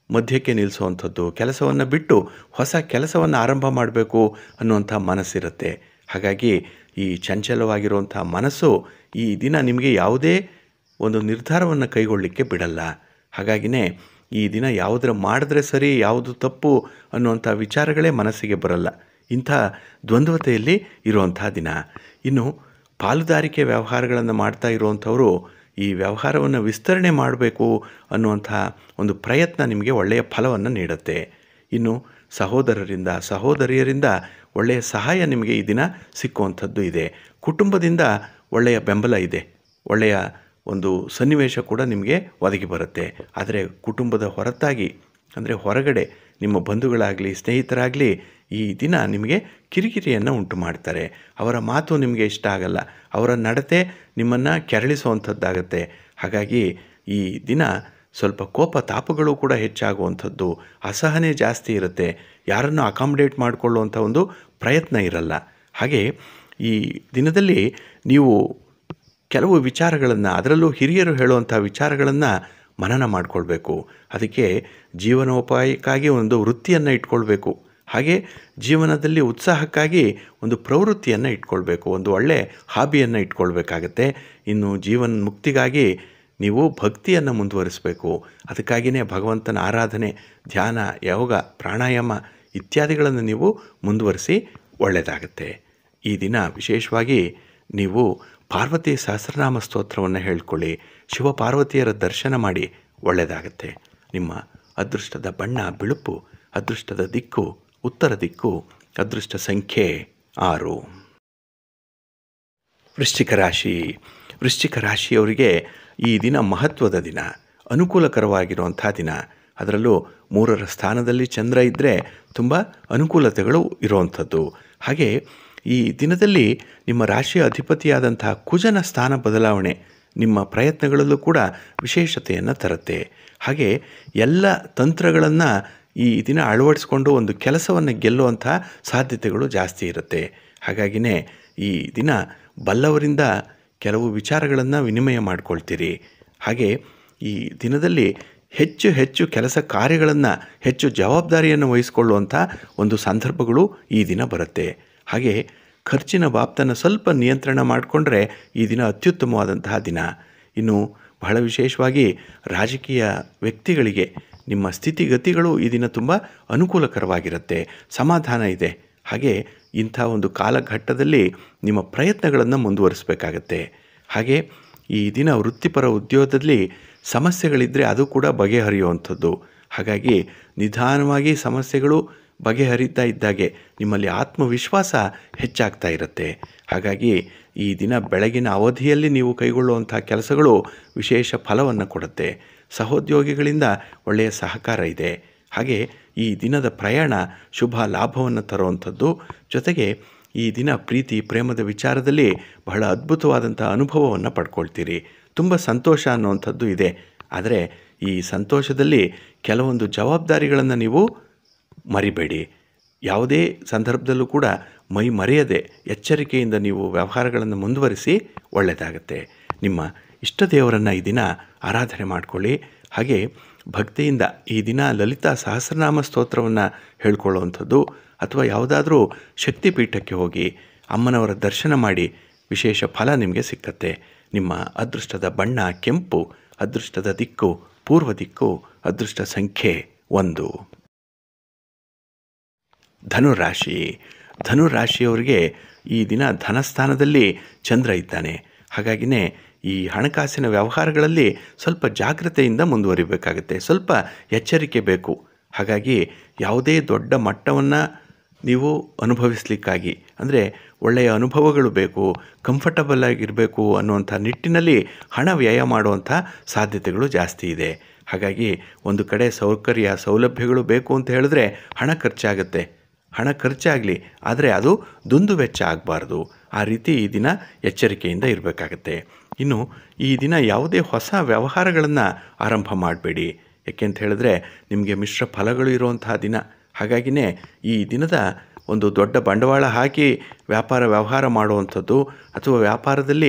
ಮಧ್ಯಕ್ಕೆ ನಿಲ್ಲಿಸುವಂಥದ್ದು, ಕೆಲಸವನ್ನು ಬಿಟ್ಟು ಹೊಸ ಕೆಲಸವನ್ನು ಆರಂಭ ಮಾಡಬೇಕು ಅನ್ನುವಂಥ ಮನಸ್ಸಿರುತ್ತೆ. ಹಾಗಾಗಿ ಈ ಚಂಚಲವಾಗಿರುವಂಥ ಮನಸ್ಸು ಈ ದಿನ ನಿಮಗೆ ಯಾವುದೇ ಒಂದು ನಿರ್ಧಾರವನ್ನು ಕೈಗೊಳ್ಳಲಿಕ್ಕೆ ಬಿಡಲ್ಲ. ಹಾಗಾಗಿನೇ ಈ ದಿನ ಯಾವುದರ ಮಾಡಿದ್ರೆ ಸರಿ, ಯಾವುದು ತಪ್ಪು ಅನ್ನುವಂಥ ವಿಚಾರಗಳೇ ಮನಸ್ಸಿಗೆ ಬರಲ್ಲ. ಇಂಥ ದ್ವಂದ್ವತೆಯಲ್ಲಿ ಇರುವಂಥ ದಿನ. ಇನ್ನು ಪಾಲುದಾರಿಕೆ ವ್ಯವಹಾರಗಳನ್ನು ಮಾಡ್ತಾ ಇರುವಂಥವರು ಈ ವ್ಯವಹಾರವನ್ನು ವಿಸ್ತರಣೆ ಮಾಡಬೇಕು ಅನ್ನುವಂಥ ಒಂದು ಪ್ರಯತ್ನ ನಿಮಗೆ ಒಳ್ಳೆಯ ಫಲವನ್ನು ನೀಡುತ್ತೆ. ಇನ್ನು ಸಹೋದರರಿಂದ ಸಹೋದರಿಯರಿಂದ ಒಳ್ಳೆಯ ಸಹಾಯ ನಿಮಗೆ ಈ ದಿನ ಸಿಕ್ಕುವಂಥದ್ದು ಇದೆ. ಕುಟುಂಬದಿಂದ ಒಳ್ಳೆಯ ಬೆಂಬಲ ಇದೆ, ಒಳ್ಳೆಯ ಒಂದು ಸನ್ನಿವೇಶ ಕೂಡ ನಿಮಗೆ ಒದಗಿ ಬರುತ್ತೆ. ಆದರೆ ಕುಟುಂಬದ ಹೊರತಾಗಿ ಅಂದರೆ ಹೊರಗಡೆ ನಿಮ್ಮ ಬಂಧುಗಳಾಗಲಿ ಸ್ನೇಹಿತರಾಗಲಿ ಈ ದಿನ ನಿಮಗೆ ಕಿರಿಕಿರಿಯನ್ನು ಉಂಟು ಮಾಡ್ತಾರೆ. ಅವರ ಮಾತು ನಿಮಗೆ ಇಷ್ಟ ಆಗಲ್ಲ, ಅವರ ನಡತೆ ನಿಮ್ಮನ್ನು ಕೆರಳಿಸುವಂಥದ್ದಾಗತ್ತೆ. ಹಾಗಾಗಿ ಈ ದಿನ ಸ್ವಲ್ಪ ಕೋಪ ತಾಪಗಳು ಕೂಡ ಹೆಚ್ಚಾಗುವಂಥದ್ದು, ಅಸಹನೆ ಜಾಸ್ತಿ ಇರುತ್ತೆ, ಯಾರನ್ನು ಅಕಾಮಿಡೇಟ್ ಮಾಡಿಕೊಳ್ಳುವಂಥ ಒಂದು ಪ್ರಯತ್ನ ಇರಲ್ಲ. ಹಾಗೆ ಈ ದಿನದಲ್ಲಿ ನೀವು ಕೆಲವು ವಿಚಾರಗಳನ್ನು, ಅದರಲ್ಲೂ ಹಿರಿಯರು ಹೇಳುವಂಥ ವಿಚಾರಗಳನ್ನು ಮನನ ಮಾಡಿಕೊಳ್ಬೇಕು. ಅದಕ್ಕೆ ಜೀವನೋಪಾಯಕ್ಕಾಗಿ ಒಂದು ವೃತ್ತಿಯನ್ನು ಇಟ್ಕೊಳ್ಬೇಕು. ಹಾಗೆ ಜೀವನದಲ್ಲಿ ಉತ್ಸಾಹಕ್ಕಾಗಿ ಒಂದು ಪ್ರವೃತ್ತಿಯನ್ನು ಇಟ್ಕೊಳ್ಬೇಕು, ಒಂದು ಒಳ್ಳೆಯ ಹಾಬಿಯನ್ನು ಇಟ್ಕೊಳ್ಬೇಕಾಗತ್ತೆ. ಇನ್ನು ಜೀವನ ಮುಕ್ತಿಗಾಗಿ ನೀವು ಭಕ್ತಿಯನ್ನು ಮುಂದುವರಿಸಬೇಕು. ಅದಕ್ಕಾಗಿಯೇ ಭಗವಂತನ ಆರಾಧನೆ, ಧ್ಯಾನ, ಯೋಗ, ಪ್ರಾಣಾಯಾಮ ಇತ್ಯಾದಿಗಳನ್ನು ನೀವು ಮುಂದುವರಿಸಿ ಒಳ್ಳೆಯದಾಗತ್ತೆ. ಈ ದಿನ ವಿಶೇಷವಾಗಿ ನೀವು ಪಾರ್ವತಿ ಸಹಸ್ರನಾಮ ಸ್ತೋತ್ರವನ್ನು ಹೇಳ್ಕೊಳ್ಳಿ, ಶಿವಪಾರ್ವತಿಯರ ದರ್ಶನ ಮಾಡಿ ಒಳ್ಳೆಯದಾಗತ್ತೆ. ನಿಮ್ಮ ಅದೃಷ್ಟದ ಬಣ್ಣ ಬಿಳುಪು, ಅದೃಷ್ಟದ ದಿಕ್ಕು ಉತ್ತರ ದಿಕ್ಕು, ಅದೃಷ್ಟ ಸಂಖ್ಯೆ ಆರು. ವೃಶ್ಚಿಕ ರಾಶಿ. ವೃಶ್ಚಿಕ ರಾಶಿಯವರಿಗೆ ಈ ದಿನ ಮಹತ್ವದ ದಿನ, ಅನುಕೂಲಕರವಾಗಿರುವಂಥ ದಿನ. ಅದರಲ್ಲೂ ಮೂರರ ಸ್ಥಾನದಲ್ಲಿ ಚಂದ್ರ ಇದ್ದರೆ ತುಂಬ ಅನುಕೂಲತೆಗಳು ಇರುವಂಥದ್ದು. ಹಾಗೆ ಈ ದಿನದಲ್ಲಿ ನಿಮ್ಮ ರಾಶಿಯ ಅಧಿಪತಿಯಾದಂಥ ಕುಜನ ಸ್ಥಾನ ಬದಲಾವಣೆ ನಿಮ್ಮ ಪ್ರಯತ್ನಗಳಲ್ಲೂ ಕೂಡ ವಿಶೇಷತೆಯನ್ನು ತರುತ್ತೆ. ಹಾಗೆ ಎಲ್ಲ ತಂತ್ರಗಳನ್ನು ಈ ದಿನ ಅಳವಡಿಸ್ಕೊಂಡು ಒಂದು ಕೆಲಸವನ್ನು ಗೆಲ್ಲುವಂಥ ಸಾಧ್ಯತೆಗಳು ಜಾಸ್ತಿ ಇರುತ್ತೆ. ಹಾಗಾಗಿನೇ ಈ ದಿನ ಬಲ್ಲವರಿಂದ ಕೆಲವು ವಿಚಾರಗಳನ್ನು ವಿನಿಮಯ ಮಾಡಿಕೊಳ್ತೀರಿ. ಹಾಗೆ ಈ ದಿನದಲ್ಲಿ ಹೆಚ್ಚು ಹೆಚ್ಚು ಕೆಲಸ ಕಾರ್ಯಗಳನ್ನು, ಹೆಚ್ಚು ಜವಾಬ್ದಾರಿಯನ್ನು ವಹಿಸಿಕೊಳ್ಳುವಂಥ ಒಂದು ಸಂದರ್ಭಗಳು ಈ ದಿನ ಬರುತ್ತೆ. ಹಾಗೆ ಖರ್ಚಿನ ಬಾಬ್ತನ್ನು ಸ್ವಲ್ಪ ನಿಯಂತ್ರಣ ಮಾಡಿಕೊಂಡ್ರೆ ಈ ದಿನ ಅತ್ಯುತ್ತಮವಾದಂತಹ ದಿನ. ಇನ್ನು ಬಹಳ ವಿಶೇಷವಾಗಿ ರಾಜಕೀಯ ವ್ಯಕ್ತಿಗಳಿಗೆ ನಿಮ್ಮ ಸ್ಥಿತಿಗತಿಗಳು ಈ ದಿನ ತುಂಬ ಅನುಕೂಲಕರವಾಗಿರುತ್ತೆ, ಸಮಾಧಾನ ಇದೆ. ಹಾಗೆ ಇಂಥ ಒಂದು ಕಾಲಘಟ್ಟದಲ್ಲಿ ನಿಮ್ಮ ಪ್ರಯತ್ನಗಳನ್ನು ಮುಂದುವರಿಸಬೇಕಾಗತ್ತೆ. ಹಾಗೆ ಈ ದಿನ ವೃತ್ತಿಪರ ಉದ್ಯೋಗದಲ್ಲಿ ಸಮಸ್ಯೆಗಳಿದ್ದರೆ ಅದು ಕೂಡ ಬಗೆಹರಿಯುವಂಥದ್ದು. ಹಾಗಾಗಿ ನಿಧಾನವಾಗಿ ಸಮಸ್ಯೆಗಳು ಬಗೆಹರಿತಾ ಇದ್ದಾಗೆ ನಿಮ್ಮಲ್ಲಿ ಆತ್ಮವಿಶ್ವಾಸ ಹೆಚ್ಚಾಗ್ತಾ ಇರುತ್ತೆ. ಹಾಗಾಗಿ ಈ ದಿನ ಬೆಳಗಿನ ಅವಧಿಯಲ್ಲಿ ನೀವು ಕೈಗೊಳ್ಳುವಂಥ ಕೆಲಸಗಳು ವಿಶೇಷ ಫಲವನ್ನು ಕೊಡುತ್ತೆ. ಸಹೋದ್ಯೋಗಿಗಳಿಂದ ಒಳ್ಳೆಯ ಸಹಕಾರ ಇದೆ. ಹಾಗೆ ಈ ದಿನದ ಪ್ರಯಾಣ ಶುಭ ಲಾಭವನ್ನು ತರುವಂಥದ್ದು. ಜೊತೆಗೆ ಈ ದಿನ ಪ್ರೀತಿ ಪ್ರೇಮದ ವಿಚಾರದಲ್ಲಿ ಬಹಳ ಅದ್ಭುತವಾದಂಥ ಅನುಭವವನ್ನು ಪಡ್ಕೊಳ್ತೀರಿ. ತುಂಬ ಸಂತೋಷ ಅನ್ನುವಂಥದ್ದು ಇದೆ. ಆದರೆ ಈ ಸಂತೋಷದಲ್ಲಿ ಕೆಲವೊಂದು ಜವಾಬ್ದಾರಿಗಳನ್ನು ನೀವು ಮರಿಬೇಡಿ. ಯಾವುದೇ ಸಂದರ್ಭದಲ್ಲೂ ಕೂಡ ಮೈ ಮರೆಯದೆ ಎಚ್ಚರಿಕೆಯಿಂದ ನೀವು ವ್ಯವಹಾರಗಳನ್ನು ಮುಂದುವರಿಸಿ ಒಳ್ಳೆಯದಾಗತ್ತೆ. ನಿಮ್ಮ ಇಷ್ಟ ದೇವರನ್ನು ಈ ದಿನ ಆರಾಧನೆ ಮಾಡಿಕೊಳ್ಳಿ. ಹಾಗೆ ಭಕ್ತಿಯಿಂದ ಈ ದಿನ ಲಲಿತಾ ಸಹಸ್ರನಾಮ ಸ್ತೋತ್ರವನ್ನು ಹೇಳ್ಕೊಳ್ಳುವಂಥದ್ದು ಅಥವಾ ಯಾವುದಾದ್ರೂ ಶಕ್ತಿಪೀಠಕ್ಕೆ ಹೋಗಿ ಅಮ್ಮನವರ ದರ್ಶನ ಮಾಡಿ ವಿಶೇಷ ಫಲ ನಿಮಗೆ ಸಿಕ್ಕತ್ತೆ. ನಿಮ್ಮ ಅದೃಷ್ಟದ ಬಣ್ಣ ಕೆಂಪು, ಅದೃಷ್ಟದ ದಿಕ್ಕು ಪೂರ್ವ ದಿಕ್ಕು, ಅದೃಷ್ಟ ಸಂಖ್ಯೆ ಒಂದು. ಧನುರಾಶಿ. ಧನುರಾಶಿಯವರಿಗೆ ಈ ದಿನ ಧನಸ್ಥಾನದಲ್ಲಿ ಚಂದ್ರ ಇದ್ದಾನೆ. ಹಾಗಾಗಿನೇ ಈ ಹಣಕಾಸಿನ ವ್ಯವಹಾರಗಳಲ್ಲಿ ಸ್ವಲ್ಪ ಜಾಗ್ರತೆಯಿಂದ ಮುಂದುವರಿಬೇಕಾಗುತ್ತೆ, ಸ್ವಲ್ಪ ಎಚ್ಚರಿಕೆ ಬೇಕು. ಹಾಗಾಗಿ ಯಾವುದೇ ದೊಡ್ಡ ಮಟ್ಟವನ್ನು ನೀವು ಅನುಭವಿಸಲಿಕ್ಕಾಗಿ, ಅಂದರೆ ಒಳ್ಳೆಯ ಅನುಭವಗಳು ಬೇಕು, ಕಂಫರ್ಟಬಲ್ ಆಗಿರಬೇಕು ಅನ್ನುವಂಥ ನಿಟ್ಟಿನಲ್ಲಿ ಹಣ ವ್ಯಯ ಮಾಡುವಂಥ ಸಾಧ್ಯತೆಗಳು ಜಾಸ್ತಿ ಇದೆ. ಹಾಗಾಗಿ ಒಂದು ಕಡೆ ಸೌಕರ್ಯ ಸೌಲಭ್ಯಗಳು ಬೇಕು ಅಂತ ಹೇಳಿದ್ರೆ ಹಣ ಖರ್ಚಾಗುತ್ತೆ. ಹಣ ಖರ್ಚಾಗಲಿ, ಆದರೆ ಅದು ದುಂದು ವೆಚ್ಚ ಆಗಬಾರ್ದು. ಆ ರೀತಿ ಈ ದಿನ ಎಚ್ಚರಿಕೆಯಿಂದ ಇರಬೇಕಾಗತ್ತೆ. ಇನ್ನು ಈ ದಿನ ಯಾವುದೇ ಹೊಸ ವ್ಯವಹಾರಗಳನ್ನು ಆರಂಭ ಮಾಡಬೇಡಿ. ಯಾಕೆ ಅಂತ ಹೇಳಿದ್ರೆ ನಿಮಗೆ ಮಿಶ್ರ ಫಲಗಳು ಇರುವಂತಹ ದಿನ. ಹಾಗಾಗಿನೇ ಈ ದಿನದ ಒಂದು ದೊಡ್ಡ ಬಂಡವಾಳ ಹಾಕಿ ವ್ಯಾಪಾರ ವ್ಯವಹಾರ ಮಾಡುವಂಥದ್ದು ಅಥವಾ ವ್ಯಾಪಾರದಲ್ಲಿ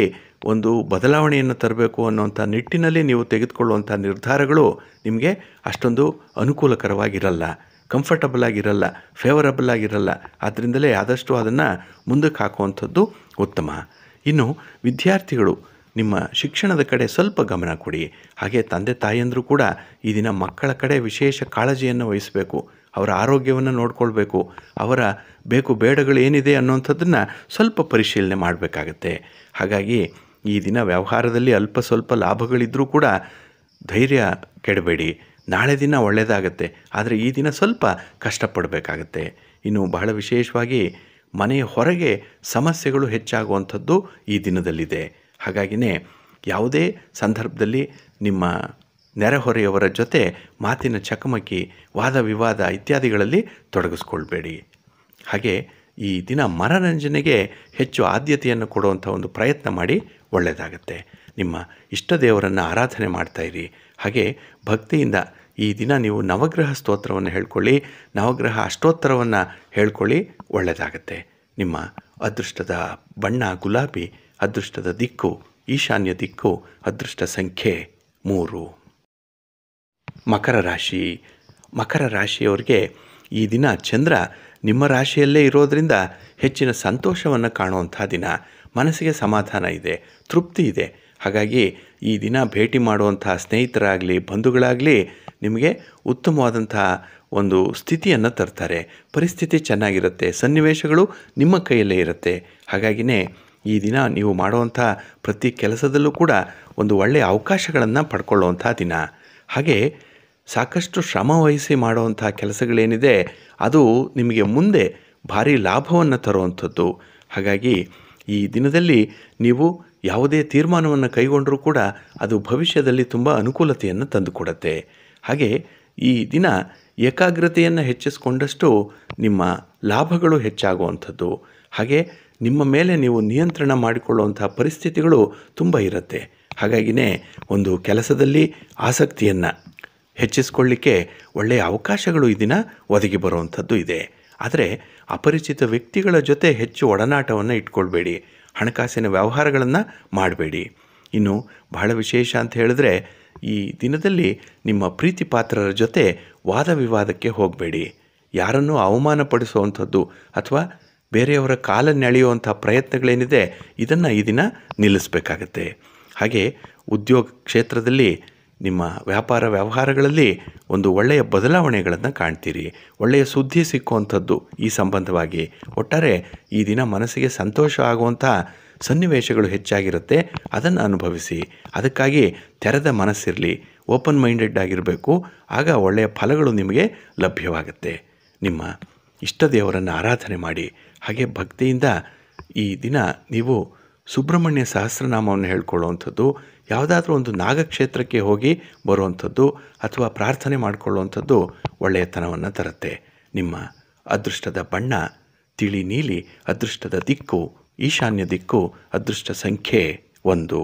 ಒಂದು ಬದಲಾವಣೆಯನ್ನು ತರಬೇಕು ಅನ್ನೋಂಥ ನಿಟ್ಟಿನಲ್ಲಿ ನೀವು ತೆಗೆದುಕೊಳ್ಳುವಂಥ ನಿರ್ಧಾರಗಳು ನಿಮಗೆ ಅಷ್ಟೊಂದು ಅನುಕೂಲಕರವಾಗಿರಲ್ಲ, ಕಂಫರ್ಟಬಲ್ ಆಗಿರಲ್ಲ, ಫೇವರಬಲ್ ಆಗಿರಲ್ಲ. ಆದ್ದರಿಂದಲೇ ಆದಷ್ಟು ಅದನ್ನು ಮುಂದಕ್ಕೆ ಹಾಕುವಂಥದ್ದು ಉತ್ತಮ. ಇನ್ನು ವಿದ್ಯಾರ್ಥಿಗಳು ನಿಮ್ಮ ಶಿಕ್ಷಣದ ಕಡೆ ಸ್ವಲ್ಪ ಗಮನ ಕೊಡಿ. ಹಾಗೆ ತಂದೆ ತಾಯಿಯಂದರೂ ಕೂಡ ಈ ದಿನ ಮಕ್ಕಳ ಕಡೆ ವಿಶೇಷ ಕಾಳಜಿಯನ್ನು ವಹಿಸಬೇಕು. ಅವರ ಆರೋಗ್ಯವನ್ನು ನೋಡಿಕೊಳ್ಬೇಕು. ಅವರ ಬೇಕು ಬೇಡಗಳು ಏನಿದೆ ಅನ್ನೋಂಥದ್ದನ್ನು ಸ್ವಲ್ಪ ಪರಿಶೀಲನೆ ಮಾಡಬೇಕಾಗತ್ತೆ. ಹಾಗಾಗಿ ಈ ದಿನ ವ್ಯವಹಾರದಲ್ಲಿ ಅಲ್ಪ ಸ್ವಲ್ಪ ಲಾಭಗಳಿದ್ದರೂ ಕೂಡ ಧೈರ್ಯ ಕೆಡಬೇಡಿ. ನಾಳೆ ದಿನ ಒಳ್ಳೆಯದಾಗತ್ತೆ, ಆದರೆ ಈ ದಿನ ಸ್ವಲ್ಪ ಕಷ್ಟಪಡಬೇಕಾಗತ್ತೆ. ಇನ್ನು ಬಹಳ ವಿಶೇಷವಾಗಿ ಮನೆಯ ಹೊರಗೆ ಸಮಸ್ಯೆಗಳು ಹೆಚ್ಚಾಗುವಂಥದ್ದು ಈ ದಿನದಲ್ಲಿದೆ. ಹಾಗಾಗಿಯೇ ಯಾವುದೇ ಸಂದರ್ಭದಲ್ಲಿ ನಿಮ್ಮ ನೆರೆಹೊರೆಯವರ ಜೊತೆ ಮಾತಿನ ಚಕಮಕಿ, ವಾದ ವಿವಾದ ಇತ್ಯಾದಿಗಳಲ್ಲಿ ತೊಡಗಿಸ್ಕೊಳ್ಬೇಡಿ. ಹಾಗೆ ಈ ದಿನ ಮನರಂಜನೆಗೆ ಹೆಚ್ಚು ಆದ್ಯತೆಯನ್ನು ಕೊಡುವಂಥ ಒಂದು ಪ್ರಯತ್ನ ಮಾಡಿ, ಒಳ್ಳೆಯದಾಗತ್ತೆ. ನಿಮ್ಮ ಇಷ್ಟ ದೇವರನ್ನು ಆರಾಧನೆ ಮಾಡ್ತಾಯಿರಿ. ಹಾಗೆ ಭಕ್ತಿಯಿಂದ ಈ ದಿನ ನೀವು ನವಗ್ರಹ ಸ್ತೋತ್ರವನ್ನು ಹೇಳ್ಕೊಳ್ಳಿ, ನವಗ್ರಹ ಅಷ್ಟೋತ್ತರವನ್ನು ಹೇಳ್ಕೊಳ್ಳಿ, ಒಳ್ಳೆಯದಾಗತ್ತೆ. ನಿಮ್ಮ ಅದೃಷ್ಟದ ಬಣ್ಣ ಗುಲಾಬಿ, ಅದೃಷ್ಟದ ದಿಕ್ಕು ಈಶಾನ್ಯ ದಿಕ್ಕು, ಅದೃಷ್ಟ ಸಂಖ್ಯೆ ಮೂರು. ಮಕರ ರಾಶಿ. ಮಕರ ರಾಶಿಯವರಿಗೆ ಈ ದಿನ ಚಂದ್ರ ನಿಮ್ಮ ರಾಶಿಯಲ್ಲೇ ಇರೋದರಿಂದ ಹೆಚ್ಚಿನ ಸಂತೋಷವನ್ನು ಕಾಣುವಂಥ ದಿನ. ಮನಸ್ಸಿಗೆ ಸಮಾಧಾನ ಇದೆ, ತೃಪ್ತಿ ಇದೆ. ಹಾಗಾಗಿ ಈ ದಿನ ಭೇಟಿ ಮಾಡುವಂಥ ಸ್ನೇಹಿತರಾಗಲಿ ಬಂಧುಗಳಾಗಲಿ ನಿಮಗೆ ಉತ್ತಮವಾದಂಥ ಒಂದು ಸ್ಥಿತಿಯನ್ನು ತರ್ತಾರೆ. ಪರಿಸ್ಥಿತಿ ಚೆನ್ನಾಗಿರುತ್ತೆ, ಸನ್ನಿವೇಶಗಳು ನಿಮ್ಮ ಕೈಯಲ್ಲೇ ಇರುತ್ತೆ. ಹಾಗಾಗಿಯೇ ಈ ದಿನ ನೀವು ಮಾಡುವಂಥ ಪ್ರತಿ ಕೆಲಸದಲ್ಲೂ ಕೂಡ ಒಂದು ಒಳ್ಳೆಯ ಅವಕಾಶಗಳನ್ನು ಪಡ್ಕೊಳ್ಳುವಂಥ ದಿನ. ಹಾಗೆ ಸಾಕಷ್ಟು ಶ್ರಮ ವಹಿಸಿ ಮಾಡುವಂಥ ಕೆಲಸಗಳೇನಿದೆ ಅದು ನಿಮಗೆ ಮುಂದೆ ಭಾರಿ ಲಾಭವನ್ನು ತರುವಂಥದ್ದು. ಹಾಗಾಗಿ ಈ ದಿನದಲ್ಲಿ ನೀವು ಯಾವುದೇ ತೀರ್ಮಾನವನ್ನು ಕೈಗೊಂಡರೂ ಕೂಡ ಅದು ಭವಿಷ್ಯದಲ್ಲಿ ತುಂಬ ಅನುಕೂಲತೆಯನ್ನು ತಂದುಕೊಡುತ್ತೆ. ಹಾಗೆ ಈ ದಿನ ಏಕಾಗ್ರತೆಯನ್ನು ಹೆಚ್ಚಿಸಿಕೊಂಡಷ್ಟು ನಿಮ್ಮ ಲಾಭಗಳು ಹೆಚ್ಚಾಗುವಂಥದ್ದು. ಹಾಗೆ ನಿಮ್ಮ ಮೇಲೆ ನೀವು ನಿಯಂತ್ರಣ ಮಾಡಿಕೊಳ್ಳುವಂಥ ಪರಿಸ್ಥಿತಿಗಳು ತುಂಬ ಇರುತ್ತೆ. ಹಾಗಾಗಿಯೇ ಒಂದು ಕೆಲಸದಲ್ಲಿ ಆಸಕ್ತಿಯನ್ನು ಹೆಚ್ಚಿಸ್ಕೊಳ್ಳಿಕ್ಕೆ ಒಳ್ಳೆಯ ಅವಕಾಶಗಳು ಈ ದಿನ ಒದಗಿ ಬರುವಂಥದ್ದು ಇದೆ. ಆದರೆ ಅಪರಿಚಿತ ವ್ಯಕ್ತಿಗಳ ಜೊತೆ ಹೆಚ್ಚು ಒಡನಾಟವನ್ನು ಇಟ್ಕೊಳ್ಬೇಡಿ. ಹಣಕಾಸಿನ ವ್ಯವಹಾರಗಳನ್ನು ಮಾಡಬೇಡಿ. ಇನ್ನು ಬಹಳ ವಿಶೇಷ ಅಂತ ಹೇಳಿದ್ರೆ ಈ ದಿನದಲ್ಲಿ ನಿಮ್ಮ ಪ್ರೀತಿ ಪಾತ್ರರ ಜೊತೆ ವಾದ ವಿವಾದಕ್ಕೆ ಹೋಗಬೇಡಿ. ಯಾರನ್ನೂ ಅವಮಾನಪಡಿಸುವಂಥದ್ದು ಅಥವಾ ಬೇರೆಯವರ ಕಾಲನ್ನೆಳೆಯುವಂಥ ಪ್ರಯತ್ನಗಳೇನಿದೆ ಇದನ್ನು ಈ ದಿನ ನಿಲ್ಲಿಸಬೇಕಾಗತ್ತೆ. ಹಾಗೆ ಉದ್ಯೋಗ ಕ್ಷೇತ್ರದಲ್ಲಿ ನಿಮ್ಮ ವ್ಯಾಪಾರ ವ್ಯವಹಾರಗಳಲ್ಲಿ ಒಂದು ಒಳ್ಳೆಯ ಬದಲಾವಣೆಗಳನ್ನು ಕಾಣ್ತೀರಿ. ಒಳ್ಳೆಯ ಸುದ್ದಿ ಸಿಕ್ಕುವಂಥದ್ದು ಈ ಸಂಬಂಧವಾಗಿ. ಒಟ್ಟಾರೆ ಈ ದಿನ ಮನಸ್ಸಿಗೆ ಸಂತೋಷ ಆಗುವಂಥ ಸನ್ನಿವೇಶಗಳು ಹೆಚ್ಚಾಗಿರುತ್ತೆ. ಅದನ್ನು ಅನುಭವಿಸಿ. ಅದಕ್ಕಾಗಿ ತೆರೆದ ಮನಸ್ಸಿರಲಿ, ಓಪನ್ ಮೈಂಡೆಡ್ ಆಗಿರಬೇಕು. ಆಗ ಒಳ್ಳೆಯ ಫಲಗಳು ನಿಮಗೆ ಲಭ್ಯವಾಗುತ್ತೆ. ನಿಮ್ಮ ಇಷ್ಟ ದೇವರನ್ನು ಆರಾಧನೆ ಮಾಡಿ. ಹಾಗೆ ಭಕ್ತಿಯಿಂದ ಈ ದಿನ ನೀವು ಸುಬ್ರಹ್ಮಣ್ಯ ಸಹಸ್ರನಾಮವನ್ನು ಹೇಳ್ಕೊಳ್ಳುವಂಥದ್ದು, ಯಾವುದಾದ್ರೂ ಒಂದು ನಾಗಕ್ಷೇತ್ರಕ್ಕೆ ಹೋಗಿ ಬರುವಂಥದ್ದು ಅಥವಾ ಪ್ರಾರ್ಥನೆ ಮಾಡಿಕೊಳ್ಳುವಂಥದ್ದು ಒಳ್ಳೆಯತನವನ್ನು ತರುತ್ತೆ. ನಿಮ್ಮ ಅದೃಷ್ಟದ ಬಣ್ಣ ತಿಳಿ ನೀಲಿ, ಅದೃಷ್ಟದ ದಿಕ್ಕು ಈಶಾನ್ಯ ದಿಕ್ಕು, ಅದೃಷ್ಟ ಸಂಖ್ಯೆ ಒಂದು.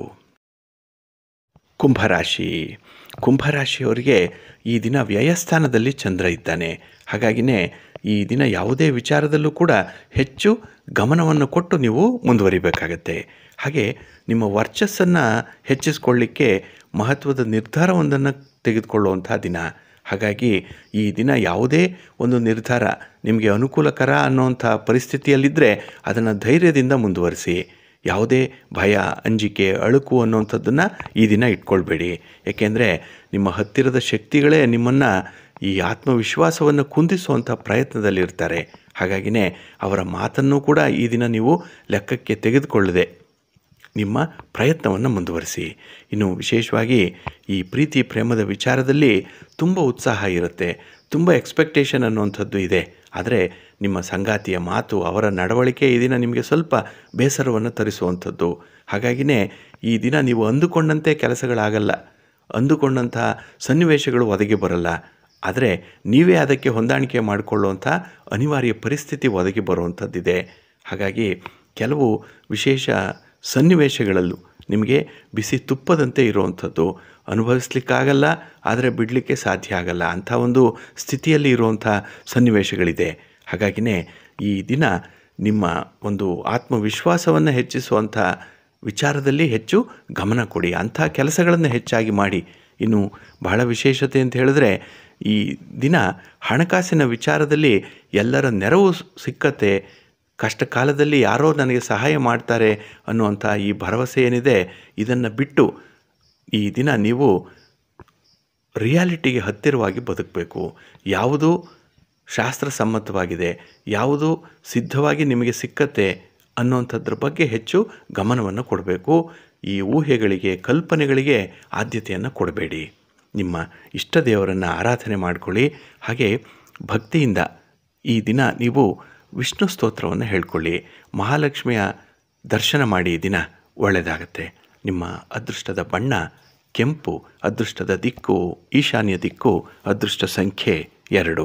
ಕುಂಭರಾಶಿ. ಕುಂಭರಾಶಿಯವರಿಗೆ ಈ ದಿನ ವ್ಯಯಸ್ಥಾನದಲ್ಲಿ ಚಂದ್ರ ಇದ್ದಾನೆ. ಹಾಗಾಗಿಯೇ ಈ ದಿನ ಯಾವುದೇ ವಿಚಾರದಲ್ಲೂ ಕೂಡ ಹೆಚ್ಚು ಗಮನವನ್ನು ಕೊಟ್ಟು ನೀವು ಮುಂದುವರಿಬೇಕಾಗತ್ತೆ. ಹಾಗೆ ನಿಮ್ಮ ವರ್ಚಸ್ಸನ್ನು ಹೆಚ್ಚಿಸ್ಕೊಳ್ಳಿಕ್ಕೆ ಮಹತ್ವದ ನಿರ್ಧಾರವೊಂದನ್ನು ತೆಗೆದುಕೊಳ್ಳುವಂಥ ದಿನ. ಹಾಗಾಗಿ ಈ ದಿನ ಯಾವುದೇ ಒಂದು ನಿರ್ಧಾರ ನಿಮಗೆ ಅನುಕೂಲಕರ ಅನ್ನೋವಂಥ ಪರಿಸ್ಥಿತಿಯಲ್ಲಿದ್ದರೆ ಅದನ್ನು ಧೈರ್ಯದಿಂದ ಮುಂದುವರಿಸಿ. ಯಾವುದೇ ಭಯ, ಅಂಜಿಕೆ, ಅಳುಕು ಅನ್ನೋವಂಥದ್ದನ್ನು ಈ ದಿನ ಇಟ್ಕೊಳ್ಬೇಡಿ. ಏಕೆಂದರೆ ನಿಮ್ಮ ಹತ್ತಿರದ ಶಕ್ತಿಗಳೇ ನಿಮ್ಮನ್ನು ಈ ಆತ್ಮವಿಶ್ವಾಸವನ್ನು ಕುಂದಿಸುವಂಥ ಪ್ರಯತ್ನದಲ್ಲಿರ್ತಾರೆ. ಹಾಗಾಗಿಯೇ ಅವರ ಮಾತನ್ನು ಕೂಡ ಈ ದಿನ ನೀವು ಲೆಕ್ಕಕ್ಕೆ ತೆಗೆದುಕೊಳ್ಳದೆ ನಿಮ್ಮ ಪ್ರಯತ್ನವನ್ನು ಮುಂದುವರಿಸಿ. ಇನ್ನು ವಿಶೇಷವಾಗಿ ಈ ಪ್ರೀತಿ ಪ್ರೇಮದ ವಿಚಾರದಲ್ಲಿ ತುಂಬ ಉತ್ಸಾಹ ಇರುತ್ತೆ, ತುಂಬ ಎಕ್ಸ್ಪೆಕ್ಟೇಷನ್ ಅನ್ನುವಂಥದ್ದು ಇದೆ. ಆದರೆ ನಿಮ್ಮ ಸಂಗಾತಿಯ ಮಾತು, ಅವರ ನಡವಳಿಕೆ ಈ ದಿನ ನಿಮಗೆ ಸ್ವಲ್ಪ ಬೇಸರವನ್ನು ತರಿಸುವಂಥದ್ದು. ಹಾಗಾಗಿಯೇ ಈ ದಿನ ನೀವು ಅಂದುಕೊಂಡಂತೆ ಕೆಲಸಗಳಾಗಲ್ಲ, ಅಂದುಕೊಂಡಂಥ ಸನ್ನಿವೇಶಗಳು ಒದಗಿ ಬರಲ್ಲ. ಆದರೆ ನೀವೇ ಅದಕ್ಕೆ ಹೊಂದಾಣಿಕೆ ಮಾಡಿಕೊಳ್ಳುವಂಥ ಅನಿವಾರ್ಯ ಪರಿಸ್ಥಿತಿ ಒದಗಿ ಬರುವಂಥದ್ದಿದೆ. ಹಾಗಾಗಿ ಕೆಲವು ವಿಶೇಷ ಸನ್ನಿವೇಶಗಳಲ್ಲೂ ನಿಮಗೆ ಬಿಸಿ ತುಪ್ಪದಂತೆ ಇರುವಂಥದ್ದು ಅನುಭವಿಸ್ಲಿಕ್ಕಾಗಲ್ಲ, ಆದರೆ ಬಿಡಲಿಕ್ಕೆ ಸಾಧ್ಯ ಆಗಲ್ಲ ಅಂಥ ಒಂದು ಸ್ಥಿತಿಯಲ್ಲಿ ಇರುವಂಥ ಸನ್ನಿವೇಶಗಳಿದೆ. ಹಾಗಾಗಿಯೇ ಈ ದಿನ ನಿಮ್ಮ ಒಂದು ಆತ್ಮವಿಶ್ವಾಸವನ್ನು ಹೆಚ್ಚಿಸುವಂಥ ವಿಚಾರದಲ್ಲಿ ಹೆಚ್ಚು ಗಮನ ಕೊಡಿ, ಅಂಥ ಕೆಲಸಗಳನ್ನು ಹೆಚ್ಚಾಗಿ ಮಾಡಿ. ಇನ್ನು ಬಹಳ ವಿಶೇಷತೆ ಅಂತ ಹೇಳಿದ್ರೆ ಈ ದಿನ ಹಣಕಾಸಿನ ವಿಚಾರದಲ್ಲಿ ಎಲ್ಲರ ನೆರವು ಸಿಕ್ಕತ್ತೆ. ಕಷ್ಟ ಕಾಲದಲ್ಲಿ ಯಾರೋ ನನಗೆ ಸಹಾಯ ಮಾಡ್ತಾರೆ ಅನ್ನುವಂಥ ಈ ಭರವಸೆ ಏನಿದೆ, ಇದನ್ನು ಬಿಟ್ಟು ಈ ದಿನ ನೀವು ರಿಯಾಲಿಟಿಗೆ ಹತ್ತಿರವಾಗಿ ಬದುಕಬೇಕು. ಯಾವುದು ಶಾಸ್ತ್ರಸಮ್ಮತವಾಗಿದೆ, ಯಾವುದು ಸಿದ್ಧವಾಗಿ ನಿಮಗೆ ಸಿಕ್ಕತ್ತೆ ಅನ್ನುವಂಥದ್ರ ಬಗ್ಗೆ ಹೆಚ್ಚು ಗಮನವನ್ನು ಕೊಡಬೇಕು. ಈ ಊಹೆಗಳಿಗೆ, ಕಲ್ಪನೆಗಳಿಗೆ ಆದ್ಯತೆಯನ್ನು ಕೊಡಬೇಡಿ. ನಿಮ್ಮ ಇಷ್ಟ ದೇವರನ್ನು ಆರಾಧನೆ ಮಾಡಿಕೊಳ್ಳಿ. ಹಾಗೆ ಭಕ್ತಿಯಿಂದ ಈ ದಿನ ನೀವು ವಿಷ್ಣು ಸ್ತೋತ್ರವನ್ನು ಹೇಳ್ಕೊಳ್ಳಿ. ಮಹಾಲಕ್ಷ್ಮಿಯ ದರ್ಶನ ಮಾಡಿ. ದಿನ ಒಳ್ಳೆಯದಾಗತ್ತೆ. ನಿಮ್ಮ ಅದೃಷ್ಟದ ಬಣ್ಣ ಕೆಂಪು, ಅದೃಷ್ಟದ ದಿಕ್ಕು ಈಶಾನ್ಯ ದಿಕ್ಕು, ಅದೃಷ್ಟ ಸಂಖ್ಯೆ ಎರಡು.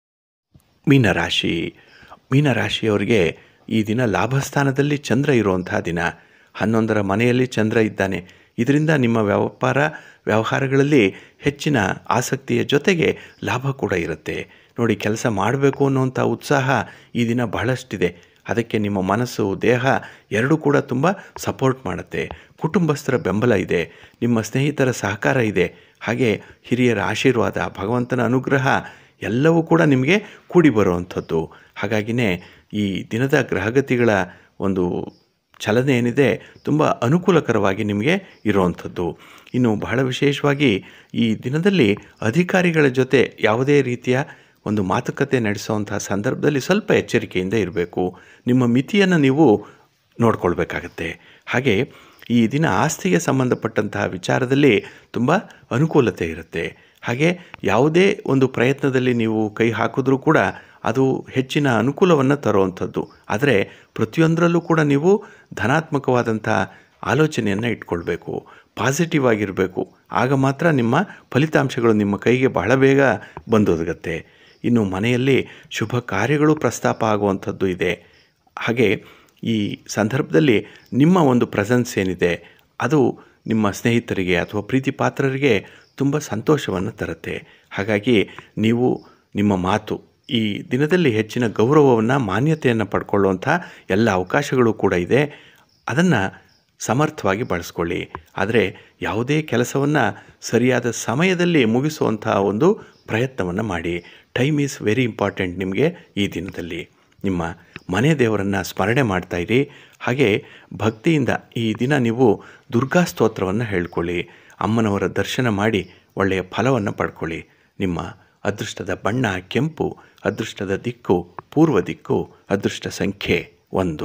ಮೀನರಾಶಿ. ಮೀನರಾಶಿಯವರಿಗೆ ಈ ದಿನ ಲಾಭಸ್ಥಾನದಲ್ಲಿ ಚಂದ್ರ ಇರುವಂಥ ದಿನ. ಹನ್ನೊಂದರ ಮನೆಯಲ್ಲಿ ಚಂದ್ರ ಇದ್ದಾನೆ. ಇದರಿಂದ ನಿಮ್ಮ ವ್ಯಾಪಾರ ವ್ಯವಹಾರಗಳಲ್ಲಿ ಹೆಚ್ಚಿನ ಆಸಕ್ತಿಯ ಜೊತೆಗೆ ಲಾಭ ಕೂಡ ಇರುತ್ತೆ. ನೋಡಿ, ಕೆಲಸ ಮಾಡಬೇಕು ಅನ್ನುವಂಥ ಉತ್ಸಾಹ ಈ ದಿನ ಬಹಳಷ್ಟಿದೆ. ಅದಕ್ಕೆ ನಿಮ್ಮ ಮನಸ್ಸು, ದೇಹ ಎರಡೂ ಕೂಡ ತುಂಬ ಸಪೋರ್ಟ್ ಮಾಡುತ್ತೆ. ಕುಟುಂಬಸ್ಥರ ಬೆಂಬಲ ಇದೆ, ನಿಮ್ಮ ಸ್ನೇಹಿತರ ಸಹಕಾರ ಇದೆ, ಹಾಗೆ ಹಿರಿಯರ ಆಶೀರ್ವಾದ, ಭಗವಂತನ ಅನುಗ್ರಹ ಎಲ್ಲವೂ ಕೂಡ ನಿಮಗೆ ಕೂಡಿ ಬರುವಂಥದ್ದು. ಹಾಗಾಗಿನೇ ಈ ದಿನದ ಗ್ರಹಗತಿಗಳ ಒಂದು ಚಲನೆ ಏನಿದೆ ತುಂಬ ಅನುಕೂಲಕರವಾಗಿ ನಿಮಗೆ ಇರುವಂಥದ್ದು. ಇನ್ನು ಬಹಳ ವಿಶೇಷವಾಗಿ ಈ ದಿನದಲ್ಲಿ ಅಧಿಕಾರಿಗಳ ಜೊತೆ ಯಾವುದೇ ರೀತಿಯ ಒಂದು ಮಾತುಕತೆ ನಡೆಸುವಂಥ ಸಂದರ್ಭದಲ್ಲಿ ಸ್ವಲ್ಪ ಎಚ್ಚರಿಕೆಯಿಂದ ಇರಬೇಕು. ನಿಮ್ಮ ಮಿತಿಯನ್ನು ನೀವು ನೋಡ್ಕೊಳ್ಬೇಕಾಗತ್ತೆ. ಹಾಗೆ ಈ ದಿನ ಆಸ್ತಿಗೆ ಸಂಬಂಧಪಟ್ಟಂತಹ ವಿಚಾರದಲ್ಲಿ ತುಂಬ ಅನುಕೂಲತೆ ಇರುತ್ತೆ. ಹಾಗೆ ಯಾವುದೇ ಒಂದು ಪ್ರಯತ್ನದಲ್ಲಿ ನೀವು ಕೈ ಹಾಕಿದ್ರೂ ಕೂಡ ಅದು ಹೆಚ್ಚಿನ ಅನುಕೂಲವನ್ನು ತರುವಂಥದ್ದು. ಆದರೆ ಪ್ರತಿಯೊಂದರಲ್ಲೂ ಕೂಡ ನೀವು ಧನಾತ್ಮಕವಾದಂಥ ಆಲೋಚನೆಯನ್ನು ಇಟ್ಕೊಳ್ಬೇಕು, ಪಾಸಿಟಿವ್ ಆಗಿರಬೇಕು. ಆಗ ಮಾತ್ರ ನಿಮ್ಮ ಫಲಿತಾಂಶಗಳು ನಿಮ್ಮ ಕೈಗೆ ಬಹಳ ಬೇಗ ಬಂದೊದಗತ್ತೆ. ಇನ್ನು ಮನೆಯಲ್ಲಿ ಶುಭ ಕಾರ್ಯಗಳು ಪ್ರಸ್ತಾಪ ಆಗುವಂಥದ್ದು ಇದೆ. ಹಾಗೆ ಈ ಸಂದರ್ಭದಲ್ಲಿ ನಿಮ್ಮ ಒಂದು ಪ್ರೆಸೆನ್ಸ್ ಏನಿದೆ ಅದು ನಿಮ್ಮ ಸ್ನೇಹಿತರಿಗೆ ಅಥವಾ ಪ್ರೀತಿ ಪಾತ್ರರಿಗೆ ತುಂಬ ಸಂತೋಷವನ್ನು ತರುತ್ತೆ. ಹಾಗಾಗಿ ನೀವು ನಿಮ್ಮ ಮಾತು ಈ ದಿನದಲ್ಲಿ ಹೆಚ್ಚಿನ ಗೌರವವನ್ನು, ಮಾನ್ಯತೆಯನ್ನು ಪಡ್ಕೊಳ್ಳುವಂಥ ಎಲ್ಲ ಅವಕಾಶಗಳು ಕೂಡ ಇದೆ. ಅದನ್ನು ಸಮರ್ಥವಾಗಿ ಬಳಸ್ಕೊಳ್ಳಿ. ಆದರೆ ಯಾವುದೇ ಕೆಲಸವನ್ನು ಸರಿಯಾದ ಸಮಯದಲ್ಲಿ ಮುಗಿಸುವಂಥ ಒಂದು ಪ್ರಯತ್ನವನ್ನು ಮಾಡಿ. ಟೈಮ್ ಈಸ್ ವೆರಿ ಇಂಪಾರ್ಟೆಂಟ್ ನಿಮಗೆ ಈ ದಿನದಲ್ಲಿ. ನಿಮ್ಮ ಮನೆ ದೇವರನ್ನು ಸ್ಮರಣೆ ಮಾಡ್ತಾಯಿರಿ. ಹಾಗೆ ಭಕ್ತಿಯಿಂದ ಈ ದಿನ ನೀವು ದುರ್ಗಾ ಸ್ತೋತ್ರವನ್ನು ಹೇಳ್ಕೊಳ್ಳಿ. ಅಮ್ಮನವರ ದರ್ಶನ ಮಾಡಿ ಒಳ್ಳೆಯ ಫಲವನ್ನು ಪಡ್ಕೊಳ್ಳಿ. ನಿಮ್ಮ ಅದೃಷ್ಟದ ಬಣ್ಣ ಕೆಂಪು, ಅದೃಷ್ಟದ ದಿಕ್ಕು ಪೂರ್ವ ದಿಕ್ಕು, ಅದೃಷ್ಟ ಸಂಖ್ಯೆ ಒಂದು.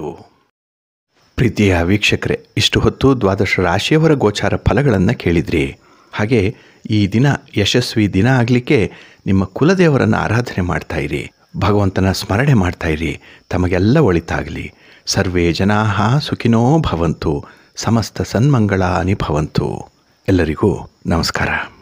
ಪ್ರೀತಿಯ ವೀಕ್ಷಕರೇ, ಇಷ್ಟು ಹೊತ್ತು ದ್ವಾದಶ ರಾಶಿಯವರ ಗೋಚಾರ ಫಲಗಳನ್ನು ಕೇಳಿದ್ರಿ. ಹಾಗೆ ಈ ದಿನ ಯಶಸ್ವಿ ದಿನ ಆಗಲಿಕ್ಕೆ ನಿಮ್ಮ ಕುಲದೇವರನ್ನು ಆರಾಧನೆ ಮಾಡ್ತಾಯಿರಿ, ಭಗವಂತನ ಸ್ಮರಣೆ ಮಾಡ್ತಾಯಿರಿ. ತಮಗೆಲ್ಲ ಒಳಿತಾಗಲಿ. ಸರ್ವೇ ಜನಾಃ ಸುಖಿನೋ ಭವಂತು, ಸಮಸ್ತ ಸನ್ಮಂಗಳಾನಿ ಭವಂತು. ಎಲ್ಲರಿಗೂ ನಮಸ್ಕಾರ.